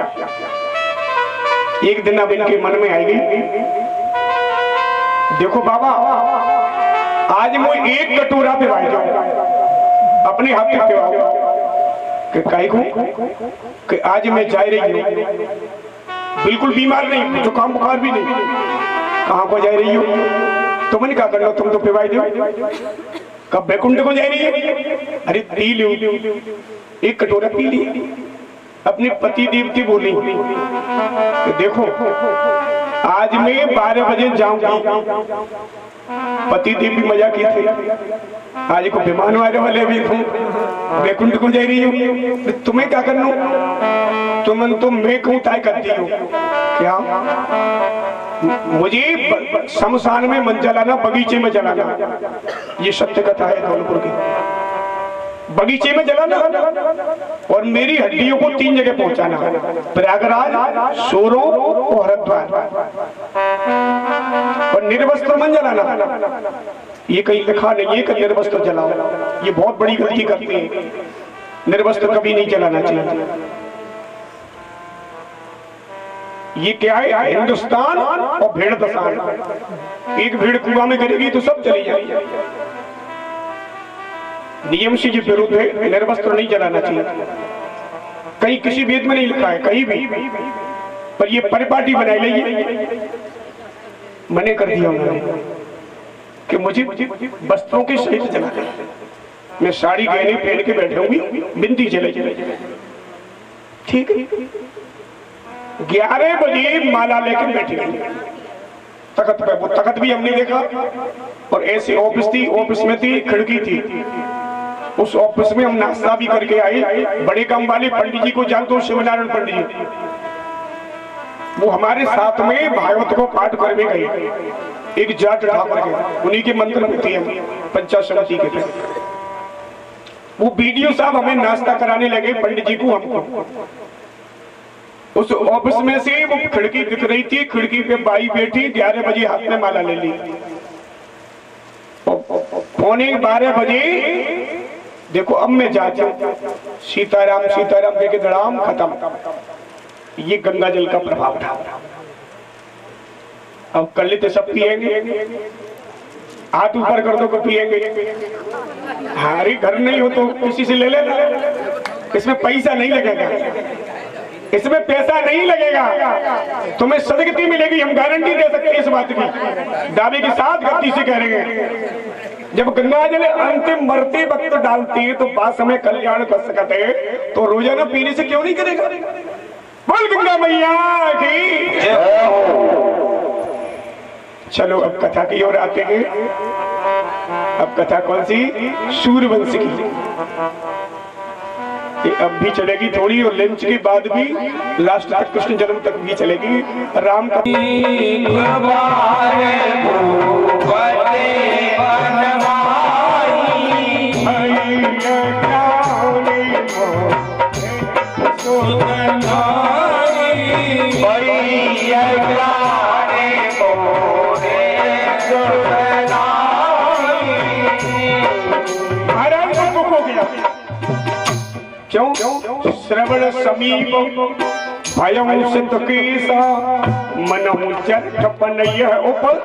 एक दिन अब इनके मन में आई गई देखो बाबा आज मैं 1 कटोरा पे भाई जाऊंगा अपने हाथ में पिवाऊंगा कि काहे को कि आज मैं जा रही हूँ बिल्कुल बीमार नहीं, जुकाम बुखार भी नहीं। कहाँ को जा रही हो? तो मैंने कहा करना तुम तो पिवाई दो। कब बैकुंठ को जा रही है? अरे पी लो 1 कटोरा पी ली। अपने पति देवती बोली तो देखो आज मैं 12 बजे जाऊंगी। पति देव भी मजा किए थे। आज को विमान वाले भी बैकुंठ को जा रही हो तुम्हें क्या करना? तुम मैं क्यों तय करती हो? क्या मुझे शमशान में मन जलाना बगीचे में जलाना। ये सत्य कथा है धौलपुर की। बगीचे में जलाना और मेरी हड्डियों को 3 जगह पहुंचाना, प्रयागराज, सोरो और हरिद्वार। और निर्वस्त्र मन जलाना। ये कहीं लिखा नहीं है कि निर्वस्त्र जलाओ, ये बहुत बड़ी गलती करते हैं। निर्वस्त्र कभी नहीं जलाना चाहिए। ये क्या है? हिंदुस्तान और भेड़ दसान। एक भेड़ कुआं में गिरेगी तो सब चली जाएगी। नियम से ये विरुद्ध है, निर्वस्त्र नहीं जलाना चाहिए। कहीं किसी वेद में नहीं लिखा है कहीं भी, पर ये परिपाटी बनाई ली मने कर दिया उन्होंने कि मुझे वस्त्रों के सहित जलाना। मैं साड़ी गहने पहन के बैठूंगी, बिंदी जले ठीक है। 11 बजे माला लेकर बैठ गई। तख्त पे, वो तख्त भी हमने देखा। और ऐसे ऑफिस थी, ऑफिस में थी खिड़की थी, उस ऑफिस में हम नाश्ता भी करके आए। बड़े काम वाले पंडित जी को जानते हो, शिवनारायण पंडित जी, वो हमारे साथ में भागवत को पाठ करने गए, एक जाट ठाकुर के, उन्हीं के मंत्र में थे हम, पंचायत समिति के थे। वो बीडीओ साहब हमें नाश्ता कराने लगे, पंडित जी को, हमको। उस ऑफिस में से वो खिड़की दिख रही थी, खिड़की पे बाई बैठी, 11 बजे हाथ में माला ले ली। 11:45 बजे देखो अब मैं जाता हूं, सीताराम सीताराम देखे धड़ाम खत्म। ये गंगा जल का प्रभाव था। अब कर लेते सब पिएंगे, हाथ ऊपर कर दो को पिएंगे। हमारे घर नहीं हो तो किसी से ले लेना, इसमें पैसा नहीं लगेगा, इसमें पैसा नहीं लगेगा, तुम्हें सदगति मिलेगी, हम गारंटी दे सकते हैं इस बात की, दावे के साथ गति से कह रहे हैं। जब गंगा जल अंतिम मरते वक्त डालती है तो बात हमें कल्याण कर सकते हैं, तो रोजाना पीने से क्यों नहीं करेगा? बोल गंगा मैया की जय हो। चलो अब कथा की ओर आते हैं। अब कथा कौन सी? सूर्यवंश की। अब भी चलेगी थोड़ी, और लंच के बाद भी लास्ट तक, कृष्ण जन्म तक भी चलेगी। राम का क्यों? श्रवण समीप भयं सिद्ध केसा मनहु जठपन यह ऊपर।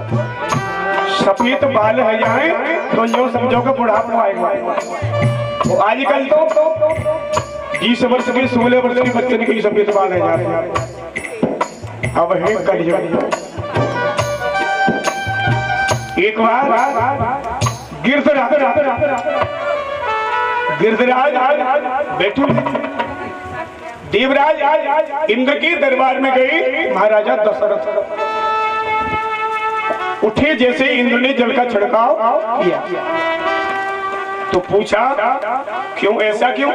सफेद बाल है जाए तो यूं समझो कि बुढ़ापा आएगा। तो आजकल तो 20 वर्ष के 16 वर्ष के बच्चे के सफेद बाल है जा रहे हैं। अब है कलयुग। एक बार गिरधराज बैठू, देवराज इंद्र के दरबार में गए। महाराजा दशरथ उठे, जैसे इंद्र ने जल का छिड़काव किया तो पूछा, क्यों, ऐसा क्यों?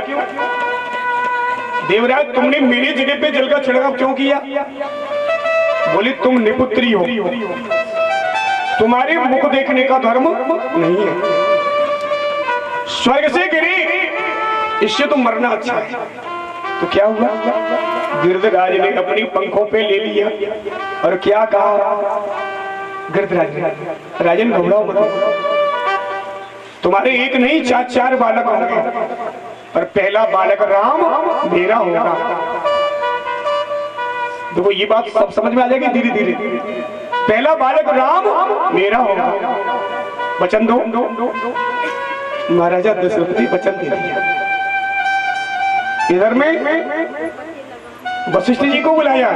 देवराज तुमने मेरी जगह पे जल का छिड़काव क्यों किया? बोले तुम निपुत्री हो, तुम्हारे मुख देखने का धर्म नहीं है, स्वर्ग से गिरी, इससे तो मरना अच्छा है। तो क्या हुआ? गिरधराज ने अपनी पंखों पे ले लिया और क्या कहा? गिरधराज, राजन घबराओ मत, तुम्हारे एक नहीं 4 बालक होंगे, पर पहला बालक राम मेरा होगा। देखो ये बात सब समझ में आ जाएगी धीरे धीरे। पहला बालक राम मेरा होगा, वचन दो। महाराजा दशरथ ने वचन दे दिया। इधर में वशिष्ठ जी को बुलाया,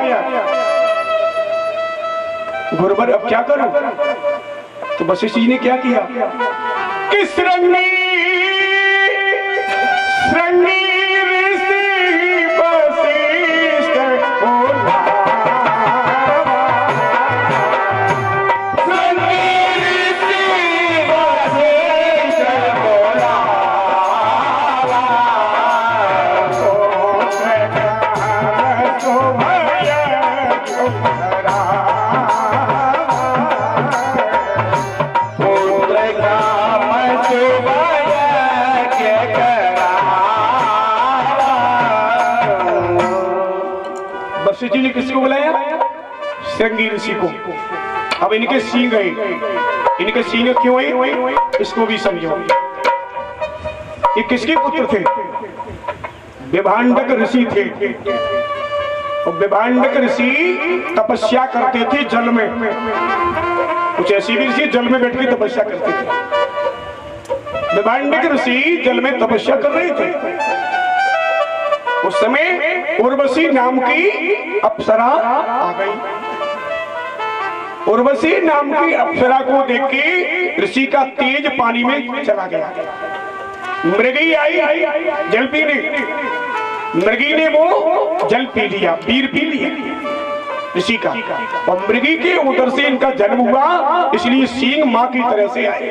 गुरुवर अब क्या करूं? तो वशिष्ठ जी ने क्या किया कि श्रृंगी ऋषि वशिष्ठ बोला, वशिष्ठ जी ने किसको बुलाया? श्रृंगी ऋषि को। अब इनके सींग गए, इनके सींग क्यों हुए इसको भी समझो। ये किसके पुत्र थे? विभांडक ऋषि थे। और विभांडक ऋषि तपस्या करते थे जल में। कुछ ऐसी भी ऋषि जल में बैठ के तपस्या करते थे। विभांडक ऋषि जल में तपस्या कर रहे थे। उस समय उर्वशी नाम की अप्सरा आ गई। उर्वशी नाम की अप्सरा को देख के ऋषि का तेज पानी में चला गया। मृगी आई जल पीने, मृगी ने वो जल पी लिया, पीर पी लिया। ऋषि का, और मृगी के उदर से इनका जन्म हुआ, इसलिए सींग मां की तरह से आए,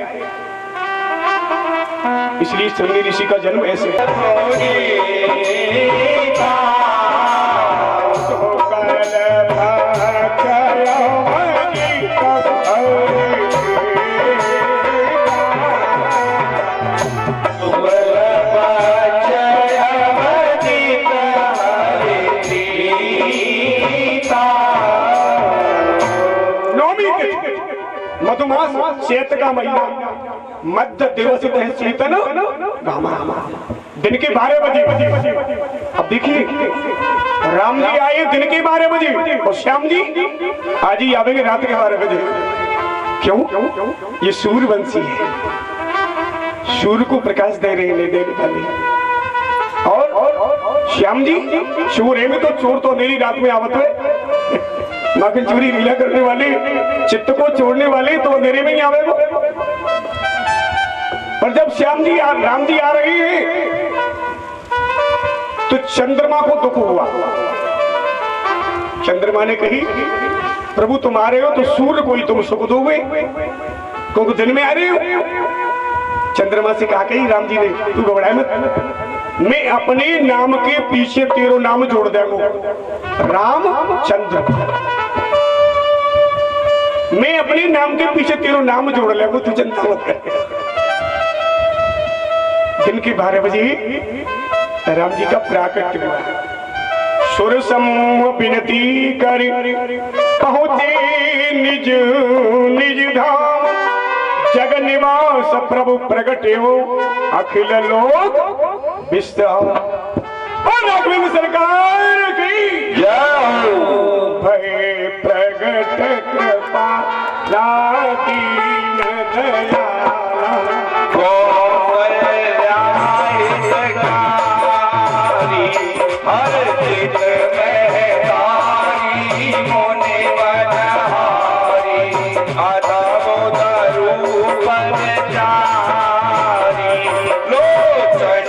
इसलिए श्रृंगी ऋषि का जन्म ऐसे मधुमास चैत का महीना, मध्य दिवस शीतन गामा, दिन के 12 बजे। अब देखिए राम जी आए दिन के 12 बजे और श्याम जी आज ही आवेंगे रात के 12 बजे। क्यों? ये सूर्यवंशी है, सूर्य को प्रकाश दे रहे हैं, देने वाले। और श्याम जी सूर्य में तो चोर तो अंधेरी रात में आवत है, माखन चोरी लीला करने वाले, चित्त को छोड़ने वाले तो अंधेरे में ही आवे वो। पर जब श्याम जी राम जी आ रहे हैं तो चंद्रमा को दुख हुआ। चंद्रमा ने कही प्रभु तुम आ रहे हो तो सूर्य को ही तुम सुख दोगे, क्योंकि दिन में आ रहे हो। चंद्रमा से कहा कही राम जी ने तू घबराए मत, मैं अपने नाम के पीछे तेरो नाम जोड़ दूंगा, राम चंद्र। मैं अपने नाम के पीछे तेरो नाम जोड़ ले, वो तू चिंता मत कर। दिन के 12 बजे राम जी का प्राकट्य हुआ। सुर सम विनती कर पहुंचे निज निज धाम, जग निवास प्रभु प्रगटे हो अखिल लोक विश्राम। और राघवेंद्र सरकार की जय। भय प्रगट कृपा दीन दयाला, हर चित महतारी मोने बनहारी, अदभुत रूप चारी, लोचन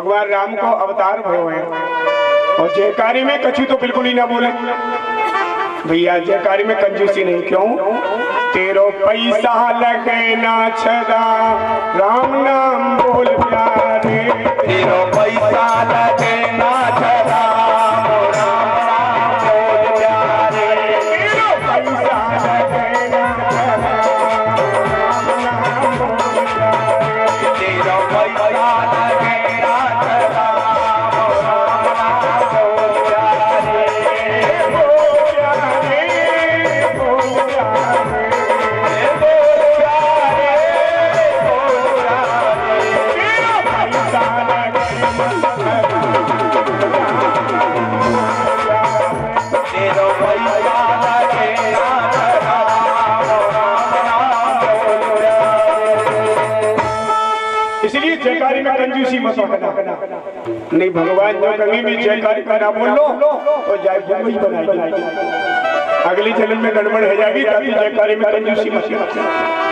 भगवान राम को अवतार भयो है और जयकारी में कछु तो बिल्कुल ही ना बोले भैया। जयकारी में कंजूसी नहीं, क्यों? तेरो पैसा लगे ना छदा राम नाम बोल प्यारे, तेरो पैसा लगे ना छदा राम नाम बोल प्यारे, तेरो पैसा लगे ना छदा राम नाम बोल प्यारे, तेरो पैसा लगे ना छदा राम नाम बोल प्यारे, इसलिए जयकारी में कंजूसी मत करना। नहीं भगवान जो कभी भी जयकारी का ना बोल लो तो जाए भूमि बनाएगी, अगली जन्म में गड़बड़ हो जाएगी। ताकि जयकारी में कंजूसी मत करना।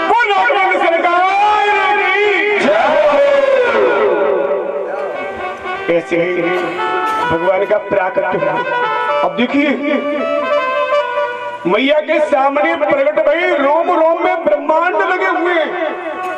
ऐसे ही भगवान का प्राकट्य। अब देखिए मैया के सामने प्रकट भई, रोम रोम में ब्रह्मांड लगे हुए हैं।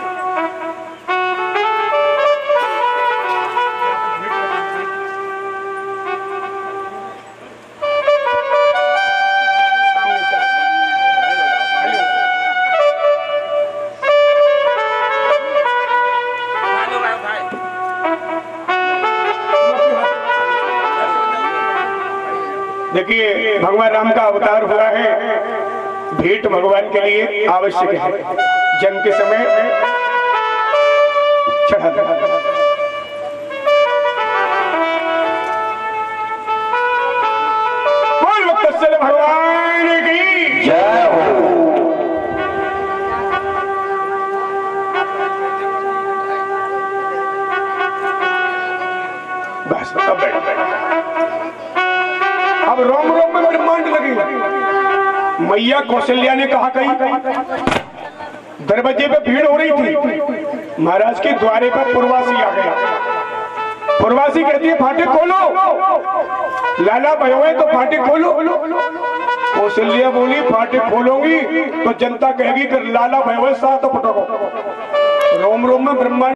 देखिए भगवान राम का अवतार हुआ है, भेंट भगवान के लिए आवश्यक है। जन्म के समय चढ़ा बोल वत्सल भगवान की जय हो। बस अब बैठ। अब रोम रोम में ब्रह्मांड लगी। मैया कौशल्या ने कहा कहीं दरवाजे पे भीड़ हो रही थी, महाराज के द्वारे पर पूर्वासी आ गया। पूर्वासी कहती है फाटक खोलो, लाला भयो है तो फाटक खोलो। कौशल्या बोली फाटक खोलोगी तो जनता कहेगी कि लाला भयो है साथ पटको। रोम रोम में ब्रह्मांड